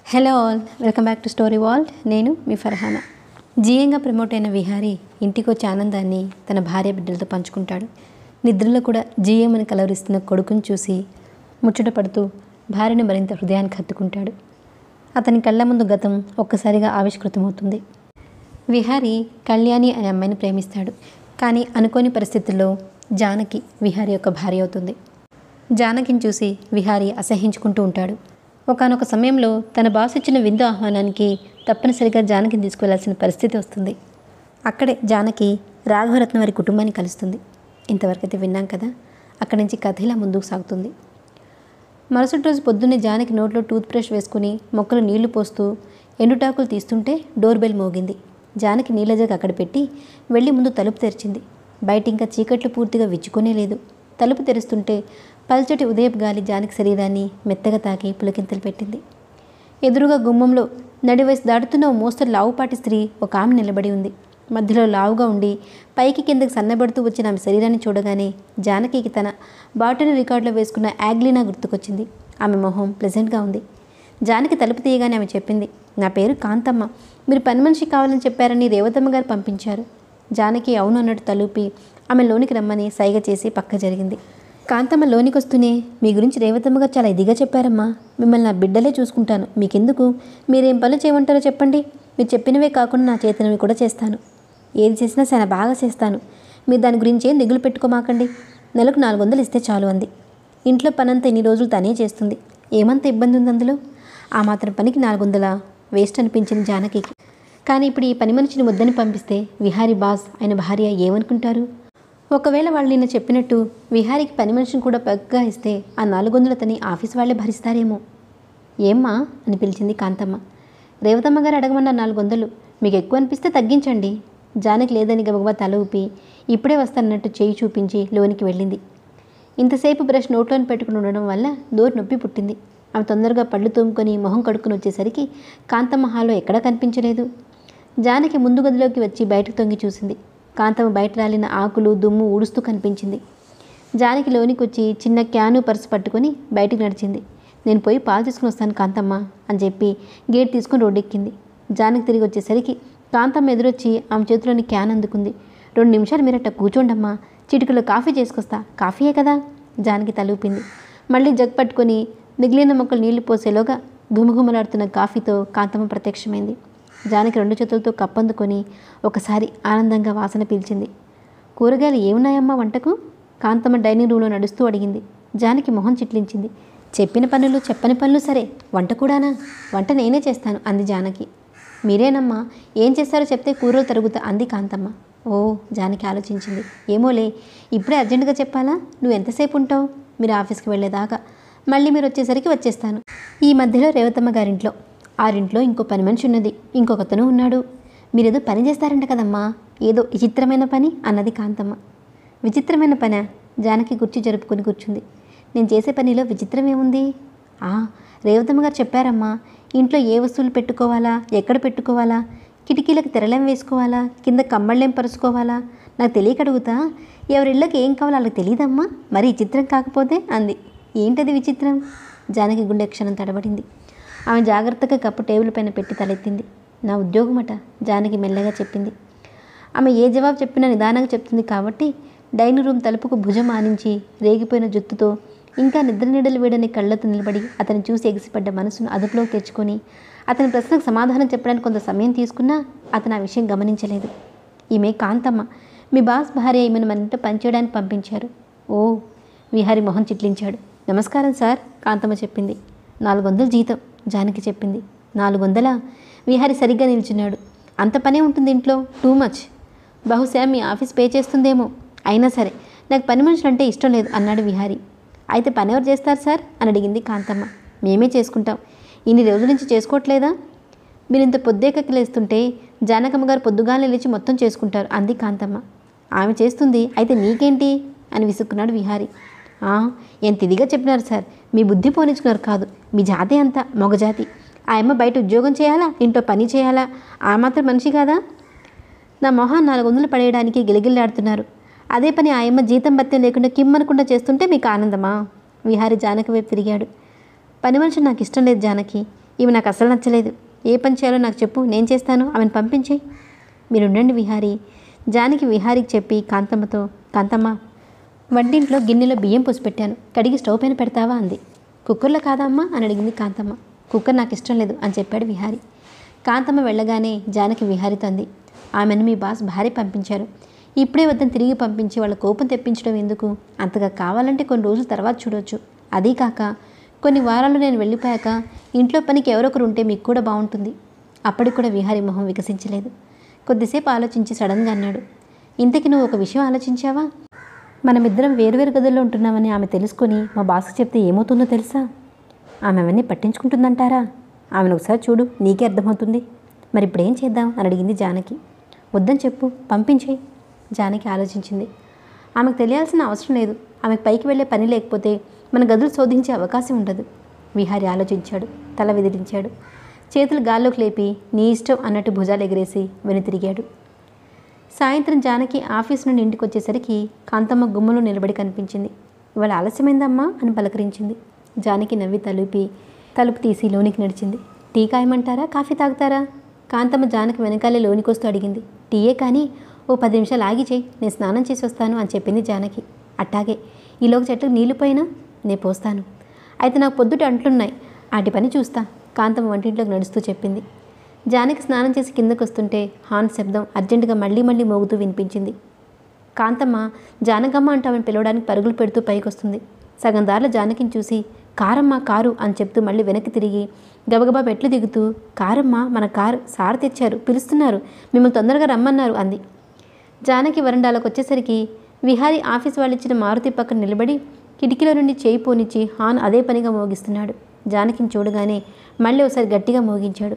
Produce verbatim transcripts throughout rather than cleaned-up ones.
Hello all, welcome back to story world. నేను మీ Farhana. జీఎంగా promote అయిన విహారీ ఇంటికి వచ్చే ఆనందాన్ని తన భార్య బిడ్డలతో పంచుకుంటాడు. నిద్రలో కూడా జీఎం అని కలవరిస్తున్న కొడుకుని చూసి ముచ్చట పడుతూ భార్యను మరింత హృదయానికి హత్తుకుంటాడు. అతని కళ్ళ ముందు గతం ఒక్కసారిగా ఆవిష్కృతమవుతుంది. విహారీ కళ్యాణి అనే అమ్మాయిని ప్రేమిస్తాడు. కానీ అనుకోని పరిస్థితుల్లో జానకి విహారీ యొక్క భార్య అవుతుంది. జానకిని చూసి విహారీ అసహించుకుంటూ ఉంటాడు. ఒకానొక సమయంలో తన బాస్ ఇచ్చిన విందు ఆహ్వానానికి తప్పనిసరిగా జానకిని తీసుకువెళ్లాల్సిన పరిస్థితి వస్తుంది. అక్కడే జానకి రాఘవరత్నం వారి కుటుంబాన్ని కలుస్తుంది. ఇంతవరకు అయితే విన్నాం కదా. అక్కడి నుంచి కథ ఇలా ముందుకు సాగుతుంది. మరుసటి రోజు పొద్దున్నే జానకి నోట్లో టూత్ బ్రష్ వేసుకుని మొక్కలు నీళ్లు పోస్తూ ఎండుటాకులు తీస్తుంటే డోర్ బెల్ మోగింది. జానకి నీళ్ళ జగ్ అక్కడ పెట్టి వెళ్ళి ముందు తలుపు తెరిచింది. బయట ఇంకా చీకట్లు పూర్తిగా విచ్చుకొనే లేదు. తలుపు తెరుస్తుంటే పల్చటి ఉదయపు గాలి జానకి శరీరాన్ని మెత్తగా తాకి పులకింతలు పెట్టింది. ఎదురుగా గుమ్మంలో నడివయసు దాటుతున్న ఓ మోస్తరు లావుపాటి స్త్రీ ఒక ఆమె నిలబడి ఉంది. మధ్యలో లావుగా ఉండి పైకి కిందకి సన్నబడుతూ వచ్చిన ఆమె శరీరాన్ని చూడగానే జానకికి తన బాటని రికార్డులో వేసుకున్న యాగ్లీనా గుర్తుకొచ్చింది. ఆమె మొహం ప్లెజెంట్గా ఉంది. జానకి తలుపు తీయగానే ఆమె చెప్పింది, నా పేరు కాంతమ్మ. మీరు పని మనిషి కావాలని చెప్పారని రేవతమ్మ గారు పంపించారు. జానకి అవును అన్నట్టు తలుపి ఆమె లోనికి రమ్మని సైగ చేసి పక్క జరిగింది. కాంతమ్మ లోనికి వస్తూనే, మీ గురించి రేవతమ్మ గారు చాలా ఇదిగా చెప్పారమ్మా. మిమ్మల్ని నా బిడ్డలే చూసుకుంటాను. మీకెందుకు? మీరేం పనులు చేయమంటారో చెప్పండి. మీరు చెప్పినవే కాకుండా నా చేతనవి కూడా చేస్తాను. ఏది చేసినా చాలా బాగా చేస్తాను. మీరు దాని గురించి ఏం దిగులు పెట్టుకోమాకండి. నెలకు నాలుగు వందలు ఇస్తే చాలు అంది. ఇంట్లో పనంతా ఇన్ని రోజులు తనే చేస్తుంది. ఏమంత ఇబ్బంది ఉంది అందులో? ఆ మాత్రం పనికి నాలుగు వందల వేస్ట్ అనిపించింది జానకికి. కానీ ఇప్పుడు ఈ పని మనిషిని వద్దని పంపిస్తే విహారీ బాస్ ఆయన భార్య ఏమనుకుంటారు? ఒకవేళ వాళ్ళు నిన్న చెప్పినట్టు విహారీకి పని మనిషిని కూడా పగ్గా ఇస్తే ఆ నాలుగు వందలు తని ఆఫీస్ వాళ్ళే భరిస్తారేమో. ఏమ్మా అని పిలిచింది కాంతమ్మ. రేవతమ్మ గారు అడగమన్న నాలుగు వందలు మీకు ఎక్కువ అనిపిస్తే తగ్గించండి. జానకి లేదని గబగబా తల ఊపి ఇప్పుడే వస్తానన్నట్టు చేయి చూపించి లోనికి వెళ్ళింది. ఇంతసేపు బ్రష్ నోట్లోని పెట్టుకుని ఉండడం వల్ల దూర నొప్పి పుట్టింది. ఆమె తొందరగా పళ్ళు తోముకొని మొహం కడుక్కుని వచ్చేసరికి కాంతమ్మ హాల్లో ఎక్కడా కనిపించలేదు. జానకి ముందు గదిలోకి వచ్చి బయటకు తొంగి చూసింది. కాంతమ్మ బయట రాలిన ఆకులు దుమ్ము ఊడుస్తూ కనిపించింది. జానకి లోనికి వచ్చి చిన్న క్యాను పర్సు పట్టుకొని బయటికి నడిచింది. నేను పోయి పాలు తీసుకుని వస్తాను కాంతమ్మ అని చెప్పి గేట్ తీసుకుని రోడ్డెక్కింది. జానకి తిరిగి వచ్చేసరికి కాంతమ్మ ఎదురొచ్చి ఆమె చేతిలోని క్యాన్ అందుకుంది. రెండు నిమిషాలు మీరట్ట కూర్చోండమ్మా, చిటికలో కాఫీ చేసుకొస్తా. కాఫీయే కదా. జానకి తలూపింది. మళ్ళీ జగ్ పట్టుకొని మిగిలిన మొక్కలు నీళ్లు పోసేలోగా ఘుమఘుమలాడుతున్న కాఫీతో కాంతమ్మ ప్రత్యక్షమైంది. జానకి రెండు చేతులతో కప్పందుకొని ఒకసారి ఆనందంగా వాసన పీల్చింది. కూరగాయలు ఏమున్నాయమ్మా వంటకు? కాంతమ్మ డైనింగ్ రూమ్లో నడుస్తూ అడిగింది. జానకి మొహం చిట్లించింది. చెప్పిన పనులు చెప్పని పనులు సరే, వంట కూడానా? వంట నేనే చేస్తాను అంది జానకి. మీరేనమ్మా, ఏం చేస్తారో చెప్తే కూరలు తరుగుతా అంది కాంతమ్మ. ఓ, జానకి ఆలోచించింది. ఏమోలే, ఇప్పుడే అర్జెంటుగా చెప్పాలా? నువ్వు ఎంతసేపు ఉంటావు? మీరు ఆఫీస్కి వెళ్ళేదాకా. మళ్ళీ మీరు వచ్చేసరికి వచ్చేస్తాను. ఈ మధ్యలో రేవతమ్మ గారింట్లో ఆరింట్లో ఇంకో పని మనిషి ఉన్నది, ఇంకొకతను ఉన్నాడు. మీరేదో పని చేస్తారంట కదమ్మా, ఏదో విచిత్రమైన పని అన్నది కాంతమ్మ. విచిత్రమైన పనా? జానకి కుర్చీ జరుపుకొని కూర్చుంది. నేను చేసే పనిలో విచిత్రం ఏముంది? ఆ రేవతమ్మ గారు చెప్పారమ్మా, ఇంట్లో ఏ వస్తువులు పెట్టుకోవాలా, ఎక్కడ పెట్టుకోవాలా, కిటికీలకు తెరలేం వేసుకోవాలా, కింద కమ్మళ్ళేం పరుచుకోవాలా, నాకు తెలియక అడుగుతా. ఎవరిళ్ళకి ఏం కావాలో వాళ్ళకి తెలియదమ్మా, మరి విచిత్రం కాకపోతే అంది. ఏంటది విచిత్రం? జానకి గుండె క్షణం తడబడింది. ఆమె జాగ్రత్తగా కప్పు టేబుల్ పైన పెట్టి తలెత్తింది. నా ఉద్యోగమట, జానకి మెల్లగా చెప్పింది. ఆమె ఏ జవాబు చెప్పినా నిదానంగా చెప్తుంది కాబట్టి డైనింగ్ రూమ్ తలుపుకు భుజం ఆనించి రేగిపోయిన జుత్తుతో ఇంకా నిద్ర నీడలు వేడని కళ్ళతో నిలబడి అతను చూసి ఎగిసిపడ్డ మనసును అదుపులోకి తెచ్చుకొని అతని ప్రశ్నకు సమాధానం చెప్పడానికి కొంత సమయం తీసుకున్నా అతను ఆ విషయం గమనించలేదు. ఈమె కాంతమ్మ, మీ బాస్ భార్య ఈమెను మన ఇంట్లో పనిచేయడానికి పంపించారు. ఓ, విహారీ మొహం చిట్లించాడు. నమస్కారం సార్, కాంతమ్మ చెప్పింది. నాలుగు వందలు జీతం, జానకి చెప్పింది. నాలుగు వందలా? విహారీ సరిగ్గా నిల్చున్నాడు. అంత పనే ఉంటుంది ఇంట్లో, టూ మచ్. బహుశా మీ ఆఫీస్ పే చేస్తుందేమో. అయినా సరే నాకు పని మనుషులు అంటే ఇష్టం లేదు అన్నాడు విహారీ. అయితే పని ఎవరు చేస్తారు సార్ అని అడిగింది కాంతమ్మ. మేమే చేసుకుంటాం. ఇన్ని రోజుల నుంచి చేసుకోవట్లేదా? మీరు ఇంత పొద్దేకకి లేస్తుంటే జానకమ్మ గారు పొద్దుగానే లేచి మొత్తం చేసుకుంటారు అంది కాంతమ్మ. ఆమె చేస్తుంది, అయితే నీకేంటి అని విసుక్కున్నాడు విహారీ. ఎంత ఇదిగా చెప్పినారు సార్, మీ బుద్ధి పోనించుకున్నారు కాదు, మీ జాతి అంతా మొగజాతి. ఆ అమ్మ బయట ఉద్యోగం చేయాలా, ఇంట్లో పని చేయాలా, ఆ మాత్రం మనిషి కాదా? నా మొహం నాలుగు వందలు పడేయడానికి గిలిగిల్లాడుతున్నారు. అదే పని ఆ అమ్మ జీతం భత్యం లేకుండా కిమ్మనకుండా చేస్తుంటే మీకు ఆనందమా? విహారీ జానకి వైపు తిరిగాడు. పని మనిషి నాకు ఇష్టం లేదు జానకి. ఇవి నాకు అసలు నచ్చలేదు. ఏ పని చేయాలో నాకు చెప్పు, నేను చేస్తాను, ఆమెను పంపించేయి. మీరుండండి విహారీ. జానకి విహారీకి చెప్పి కాంతమ్మతో, కాంతమ్మ వంటింట్లో గిన్నెలో బియ్యం పోసి పెట్టాను, కడిగి స్టవ్ పైన పెడతావా అంది. కుక్కర్లో కాదా అమ్మా అని అడిగింది కాంతమ్మ. కుక్కర్ నాకు ఇష్టం లేదు అని చెప్పాడు విహారీ. కాంతమ్మ వెళ్ళగానే జానకి విహారీతో అంది, ఆమెను మీ బాస్ భార్య పంపించారు. ఇప్పుడే వద్దని తిరిగి పంపించి వాళ్ళ కోపం తెప్పించడం ఎందుకు? అంతగా కావాలంటే కొన్ని రోజుల తర్వాత చూడొచ్చు. అదీ కాక కొన్ని వారాలు నేను వెళ్ళిపోయాక ఇంట్లో పనికి ఎవరొకరు ఉంటే మీకు కూడా బాగుంటుంది. అప్పటికి కూడా విహారీ మొహం వికసించలేదు. కొద్దిసేపు ఆలోచించి సడన్గా అన్నాడు, ఇంతకీ నువ్వు ఒక విషయం ఆలోచించావా? మనమిద్దరం వేరువేరు గదుల్లో ఉంటున్నామని ఆమె తెలుసుకొని మా బాస్కి చెప్తే ఏమవుతుందో తెలుసా? ఆమె అవన్నీ పట్టించుకుంటుందంటారా? ఆమెను ఒకసారి చూడు, నీకే అర్థమవుతుంది. మరి ఇప్పుడు ఏం చేద్దాం అని అడిగింది జానకి. వద్దని చెప్పు, పంపించేయి. జానకి ఆలోచించింది. ఆమెకు తెలియాల్సిన అవసరం లేదు. ఆమెకు పైకి వెళ్ళే పని లేకపోతే మన గదులు శోధించే అవకాశం ఉండదు. విహారీ ఆలోచించాడు, తల విదిలించాడు. చేతులు గాల్లోకి లేపి నీ ఇష్టం అన్నట్టు భుజాలు ఎగిరేసి వెనుతిరిగాడు. సాయంత్రం జానకి ఆఫీస్ నుండి ఇంటికి వచ్చేసరికి కాంతమ్మ గుమ్మలో నిలబడి కనిపించింది. ఇవాళ ఆలస్యమైందమ్మా అని పలకరించింది. జానకి నవ్వి తలుపి తలుపు తీసి లోనికి నడిచింది. టీ కాయమంటారా, కాఫీ తాగుతారా? కాంతమ్మ జానకి వెనకాలే లోనికి వస్తూ అడిగింది. టీయే కానీ ఓ పది నిమిషాలు ఆగి చేయి, నేను స్నానం చేసి వస్తాను అని చెప్పింది జానకి. అట్టాగే, ఈలోకి చెట్టుకు నీళ్లు పోయినా నేను పోస్తాను. అయితే నాకు పొద్దుట అంట్లున్నాయి, ఆటి పని చూస్తా, కాంతమ్మ వంటింట్లోకి నడుస్తూ చెప్పింది. జానకి స్నానం చేసి కిందకు వస్తుంటే హార్న్ శబ్దం అర్జెంటుగా మళ్ళీ మళ్ళీ మోగుతూ వినిపించింది. కాంతమ్మ జానకమ్మ అంటూ ఆమెను పిలవడానికి పరుగులు పెడుతూ పైకి వస్తుంది. సగం దారిలో జానకిని చూసి కారమ్మ కారు అని చెప్తూ మళ్ళీ వెనక్కి తిరిగి గబగబా మెట్లు దిగుతూ, కారమ్మ మన కారు సార్ తెచ్చారు, పిలుస్తున్నారు, మిమ్మల్ని తొందరగా రమ్మన్నారు అంది. జానకి వరండాలోకి వచ్చేసరికి విహారీ ఆఫీస్ వాళ్ళు ఇచ్చిన మారుతి పక్కన నిలబడి కిటికీలో నుండి చేయి పోనిచ్చి హార్న్ అదే పనిగా మోగిస్తున్నాడు. జానకిని చూడగానే మళ్ళీ ఒకసారి గట్టిగా మోగించాడు.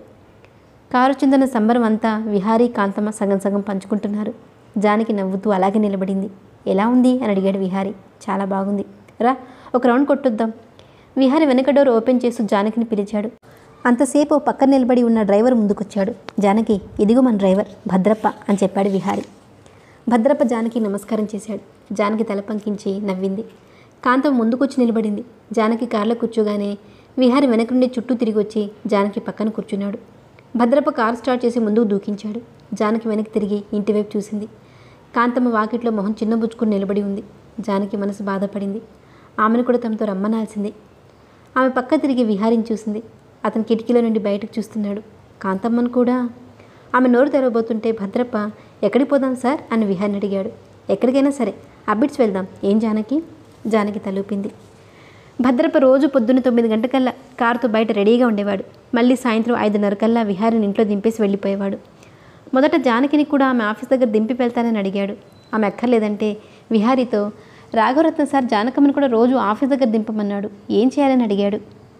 కారు చిందన సంబరం అంతా విహారీ కాంతమ్మ సగం సగం పంచుకుంటున్నారు. జానకి నవ్వుతూ అలాగే నిలబడింది. ఎలా ఉంది అని అడిగాడు విహారీ. చాలా బాగుంది, రా ఒక రౌండ్ కొట్టొద్దాం. విహారీ వెనక డోర్ ఓపెన్ చేస్తూ జానకిని పిలిచాడు. అంతసేపు పక్కన నిలబడి ఉన్న డ్రైవర్ ముందుకొచ్చాడు. జానకి, ఇదిగో మన డ్రైవర్ భద్రప్ప అని చెప్పాడు విహారీ. భద్రప్ప జానకి నమస్కారం చేశాడు. జానకి తల పంకించి నవ్వింది. కాంతం ముందుకొచ్చి నిలబడింది. జానకి కారులో కూర్చోగానే విహారీ వెనక నుండి చుట్టూ తిరిగి వచ్చి జానకి పక్కన కూర్చున్నాడు. భద్రప్ప కారు స్టార్ట్ చేసి ముందుకు దూకించాడు. జానకి వెనక్కి తిరిగి ఇంటివైపు చూసింది. కాంతమ్మ వాకిట్లో మొహం చిన్నబుచ్చుకుని నిలబడి ఉంది. జానకి మనసు బాధపడింది. ఆమెను కూడా తమతో రమ్మనాల్సింది. ఆమె పక్క తిరిగి విహారీని చూసింది. అతను కిటికీలో నుండి బయటకు చూస్తున్నాడు. కాంతమ్మను కూడా. ఆమె నోరు తెరవబోతుంటే భద్రప్ప ఎక్కడికి పోదాం సార్ అని విహారీని అడిగాడు. ఎక్కడికైనా సరే, అబ్బిట్స్ వెళ్దాం, ఏం జానకి? జానకి తలూపింది. భద్రప్ప రోజు పొద్దున్న తొమ్మిది గంటకల్లా కారుతో బయట రెడీగా ఉండేవాడు. మళ్ళీ సాయంత్రం ఐదున్నర కల్లా విహారీని ఇంట్లో దింపేసి వెళ్ళిపోయేవాడు. మొదట జానకిని కూడా ఆమె ఆఫీస్ దగ్గర దింపి వెళ్తానని అడిగాడు. ఆమె అక్కర్లేదంటే విహారీతో రాఘవరత్న సార్ జానకమ్మని కూడా రోజు ఆఫీస్ దగ్గర దింపమన్నాడు, ఏం చేయాలని అడిగాడు.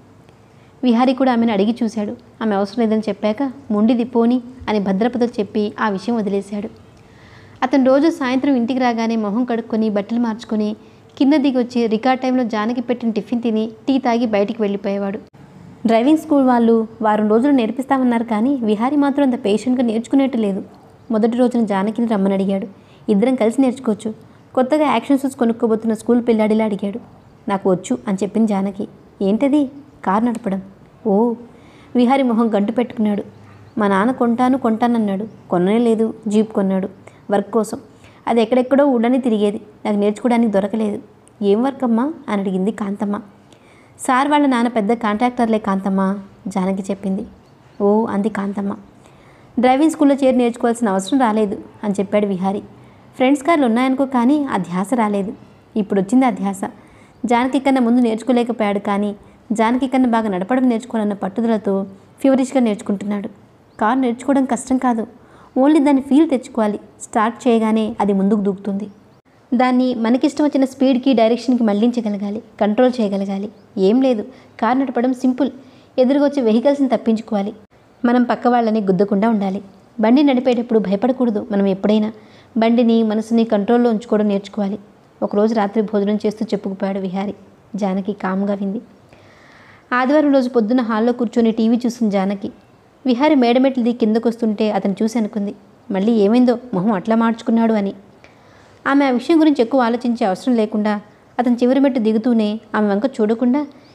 విహారీ కూడా ఆమెను అడిగి చూశాడు. ఆమె అవసరం లేదని చెప్పాక మొండిది పోని అని భద్రప్పతో చెప్పి ఆ విషయం వదిలేశాడు. అతను రోజు సాయంత్రం ఇంటికి రాగానే మొహం కడుక్కొని బట్టలు మార్చుకొని కింద దిగి వచ్చి రికార్డ్ టైంలో జానకి పెట్టిన టిఫిన్ తిని టీ తాగి బయటికి వెళ్ళిపోయేవాడు. డ్రైవింగ్ స్కూల్ వాళ్ళు వారం రోజులు నేర్పిస్తామన్నారు కానీ విహారీ మాత్రం అంత పేషెంట్గా నేర్చుకునేట్టు లేదు. మొదటి రోజున జానకిని రమ్మని అడిగాడు. ఇద్దరం కలిసి నేర్చుకోవచ్చు. కొత్తగా యాక్షన్ షూస్ కొనుక్కోబోతున్న స్కూల్ పిల్లాడిలా అడిగాడు. నాకు వచ్చు అని చెప్పింది జానకి. ఏంటది? కారు నడపడం. ఓ, విహారీ మొహం గంటు పెట్టుకున్నాడు. మా నాన్న కొంటాను కొంటానన్నాడు, కొననే లేదు. జీప్ కొన్నాడు వర్క్ కోసం. అది ఎక్కడెక్కడో ఊడని తిరిగేది, నాకు నేర్చుకోవడానికి దొరకలేదు. ఏం వర్క్ అమ్మా అని అడిగింది కాంతమ్మ. సార్ వాళ్ళ నాన్న పెద్ద కాంట్రాక్టర్లే కాంతమ్మ, జానకి చెప్పింది. ఓ అంది కాంతమ్మ. డ్రైవింగ్ స్కూల్లో చేరి నేర్చుకోవాల్సిన అవసరం రాలేదు అని చెప్పాడు విహారీ. ఫ్రెండ్స్ కార్లు ఉన్నాయనుకో కానీ ఆ ధ్యాస రాలేదు. ఇప్పుడు వచ్చింది ఆ ధ్యాస. జానకి కన్నా ముందు నేర్చుకోలేకపోయాడు కానీ జానకి కన్నా బాగా నడపడం నేర్చుకోవాలన్న పట్టుదలతో ఫీవరిష్గా నేర్చుకుంటున్నాడు. కారు నేర్చుకోవడం కష్టం కాదు, ఓన్లీ దాన్ని ఫీల్ తెచ్చుకోవాలి. స్టార్ట్ చేయగానే అది ముందుకు దూకుతుంది. దాన్ని మనకిష్టం వచ్చిన స్పీడ్కి డైరెక్షన్కి మళ్లించగలగాలి, కంట్రోల్ చేయగలగాలి. ఏం లేదు, కారు నడపడం సింపుల్. ఎదురుగా వచ్చే వెహికల్స్ని తప్పించుకోవాలి. మనం పక్క వాళ్ళని గుద్దకుండా ఉండాలి. బండి నడిపేటప్పుడు భయపడకూడదు. మనం ఎప్పుడైనా బండిని మనసుని కంట్రోల్లో ఉంచుకోవడం నేర్చుకోవాలి. ఒకరోజు రాత్రి భోజనం చేస్తూ చెప్పుకుపోయాడు విహారీ. జానకి కామ్గా వింది. ఆదివారం రోజు పొద్దున్న హాల్లో కూర్చొని టీవీ చూస్తుంది జానకి. విహారీ మేడమెట్లు దిగి కిందకు వస్తుంటే అతను చూసి అనుకుంది, మళ్ళీ ఏమైందో మొహం అట్లా మార్చుకున్నాడు అని. ఆమె ఆ విషయం గురించి ఎక్కువ ఆలోచించే అవసరం లేకుండా అతను చివరి మెట్టు దిగుతూనే ఆమె వంక చూడకుండా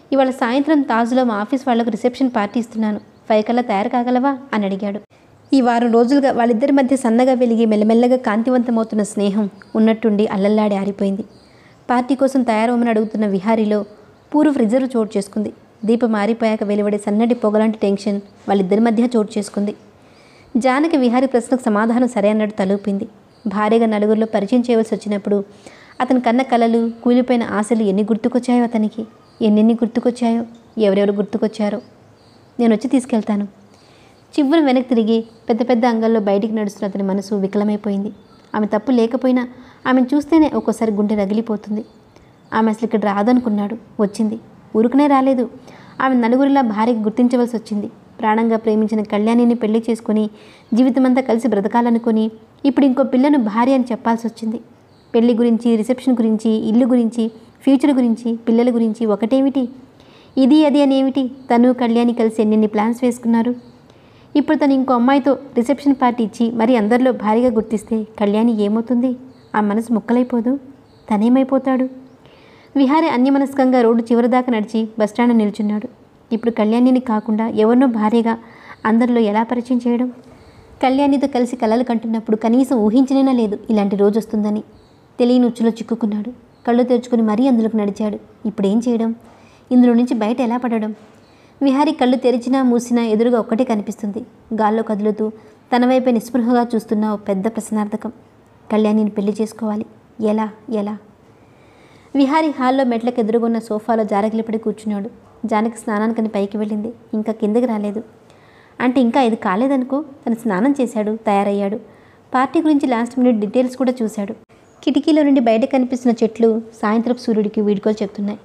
ఇవాళ సాయంత్రం తాజ్లో మా ఆఫీస్ వాళ్లకు రిసెప్షన్ పార్టీ ఇస్తున్నాను, ఫైవ్ కల్లా తయారు కాగలవా అని అడిగాడు. ఈ వారం రోజులుగా వాళ్ళిద్దరి మధ్య సన్నగా వెలిగి మెల్లమెల్లగా కాంతివంతమవుతున్న స్నేహం ఉన్నట్టుండి అల్లల్లాడి ఆరిపోయింది. పార్టీ కోసం తయారవమని అడుగుతున్న విహారీలో పూర్వ రిజర్వ్ చోటు చేసుకుంది. దీపం ఆరిపోయాక వెలువడే సన్నటి పొగలాంటి టెన్షన్ వాళ్ళిద్దరి మధ్య చోటు చేసుకుంది. జానకి విహారీ ప్రశ్నకు సమాధానం సరే అన్నట్టు తలూపింది. భార్యగా నలుగురిలో పరిచయం చేయవలసి వచ్చినప్పుడు అతని కన్న కలలు, కూలిపోయిన ఆశలు ఎన్ని గుర్తుకొచ్చాయో అతనికి, ఎన్నెన్ని గుర్తుకొచ్చాయో, ఎవరెవరు గుర్తుకొచ్చారో. నేను వచ్చి తీసుకెళ్తాను. చివ్వును వెనక్కి తిరిగి పెద్ద పెద్ద అంగల్లో బయటికి నడుస్తున్న అతని మనసు వికలమైపోయింది. ఆమె తప్పు లేకపోయినా ఆమెను చూస్తేనే ఒక్కోసారి గుండె రగిలిపోతుంది. ఆమె అసలు ఇక్కడ రాదనుకున్నాడు, వచ్చింది. ఊరుకునే రాలేదు. ఆమె నలుగురిలా భార్యకి గుర్తించవలసి వచ్చింది. ప్రాణంగా ప్రేమించిన కళ్యాణిని పెళ్లి చేసుకుని జీవితమంతా కలిసి బ్రతకాలనుకొని ఇప్పుడు ఇంకో పిల్లను భార్య అని చెప్పాల్సి వచ్చింది. పెళ్లి గురించి, రిసెప్షన్ గురించి, ఇల్లు గురించి, ఫ్యూచర్ గురించి, పిల్లల గురించి ఒకటేమిటి, ఇది అది అనేమిటి. తను కళ్యాణి కలిసి ఎన్నెన్ని ప్లాన్స్ వేసుకున్నారు. ఇప్పుడు తను ఇంకో అమ్మాయితో రిసెప్షన్ పార్టీ ఇచ్చి మరి అందరిలో భారీగా గుర్తిస్తే కళ్యాణి ఏమవుతుంది? ఆ మనసు ముక్కలైపోదు? తనేమైపోతాడు? విహారీ అన్యమనస్కంగా రోడ్డు చివరిదాకా నడిచి బస్టాండ్ నిల్చున్నాడు. ఇప్పుడు కళ్యాణిని కాకుండా ఎవరినో భార్యగా అందరిలో ఎలా పరిచయం చేయడం? కళ్యాణితో కలిసి కలలు కంటున్నప్పుడు కనీసం ఊహించనేనా లేదు ఇలాంటి రోజు వస్తుందని. తెలియని ఉచ్చులో చిక్కుకున్నాడు. కళ్ళు తెరుచుకుని మరీ అందులోకి నడిచాడు. ఇప్పుడేం చేయడం? ఇందులో నుంచి బయట ఎలా పడడం? విహారీ కళ్ళు తెరిచినా మూసినా ఎదురుగా ఒక్కటే కనిపిస్తుంది. గాల్లో కదులుతూ తన వైపే నిస్పృహగా చూస్తున్న ఓ పెద్ద ప్రశ్నార్థకం. కళ్యాణిని పెళ్లి చేసుకోవాలి. ఎలా ఎలా? విహారీ హాల్లో మెట్లకు ఎదురుగున్న సోఫాలో జారగిలిపడి కూర్చున్నాడు. జానకి స్నానానికని పైకి వెళ్ళింది. ఇంకా కిందకి రాలేదు. అంటే ఇంకా ఇది కాలేదనుకో. తను స్నానం చేశాడు, తయారయ్యాడు. పార్టీ గురించి లాస్ట్ మినిట్ డీటెయిల్స్ కూడా చూశాడు. కిటికీలో నుండి బయట కనిపిస్తున్న చెట్లు సాయంత్రపు సూర్యుడికి వీడుకోలు చెప్తున్నాయి.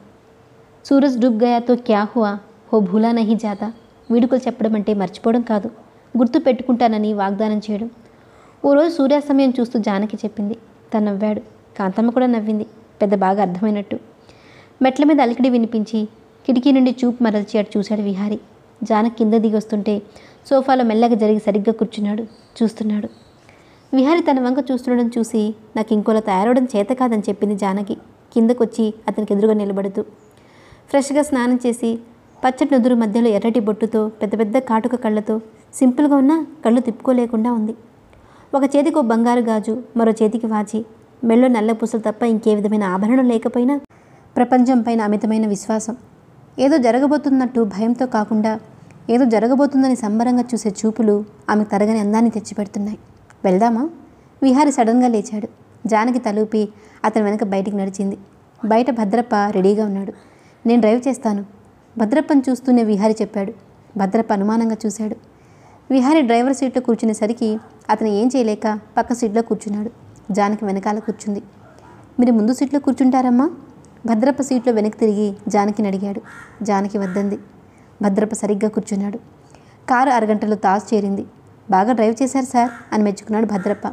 సూరజ్ డూబ్ గయాతో క్యా హువా, హో భూలా నహీ జాతా. వీడుకోలు చెప్పడం అంటే మర్చిపోవడం కాదు, గుర్తు పెట్టుకుంటానని వాగ్దానం చేయడం. ఓ రోజు సూర్యాస్తమయం చూస్తూ జానకి చెప్పింది. తను నవ్వాడు. కాంతమ్మ కూడా నవ్వింది, పెద్ద బాగా అర్థమైనట్టు. మెట్ల మీద అలికిడి వినిపించి కిటికీ నుండి చూపు మరల్చి అటు చూశాడు విహారీ. జానకి కింద దిగి వస్తుంటే సోఫాలో మెల్లగా జరిగి సరిగ్గా కూర్చున్నాడు, చూస్తున్నాడు. విహారీ తన వంక చూస్తుండడం చూసి నాకు ఇంకోలా తయారవడం చేత కాదని చెప్పింది జానకి కిందకొచ్చి అతనికి ఎదురుగా నిలబడుతూ. ఫ్రెష్గా స్నానం చేసి పచ్చటి నుదురు మధ్యలో ఎర్రటి బొట్టుతో పెద్ద పెద్ద కాటుక కళ్ళతో సింపుల్గా ఉన్న కళ్ళు తిప్పుకోలేకుండా ఉంది. ఒక చేతికి ఓ బంగారు గాజు, మరో చేతికి వాచి, మెళ్ళో నల్ల పూసలు తప్ప ఇంకే విధమైన ఆభరణం లేకపోయినా ప్రపంచం పైన అమితమైన విశ్వాసం. ఏదో జరగబోతున్నట్టు భయంతో కాకుండా ఏదో జరగబోతుందని సంబరంగా చూసే చూపులు ఆమె తరగని అందాన్ని తెచ్చిపెడుతున్నాయి. వెళ్దామా? విహారీ సడన్గా లేచాడు. జానకి తలూపి అతని వెనక బయటికి నడిచింది. బయట భద్రప్ప రెడీగా ఉన్నాడు. నేను డ్రైవ్ చేస్తాను. భద్రప్పని చూస్తూనే విహారీ చెప్పాడు. భద్రప్ప అనుమానంగా చూశాడు. విహారీ డ్రైవర్ సీట్లో కూర్చునేసరికి అతను ఏం చేయలేక పక్క సీట్లో కూర్చున్నాడు. జానకి వెనకాల కూర్చుంది. మీరు ముందు సీట్లో కూర్చుంటారమ్మా? భద్రప్ప సీట్లో వెనక్కి తిరిగి జానకిని అడిగాడు. జానకి వద్దంది. భద్రప్ప సరిగ్గా కూర్చున్నాడు. కారు అరగంటలో తాజ్ చేరింది. బాగా డ్రైవ్ చేశారు సార్ అని మెచ్చుకున్నాడు భద్రప్ప.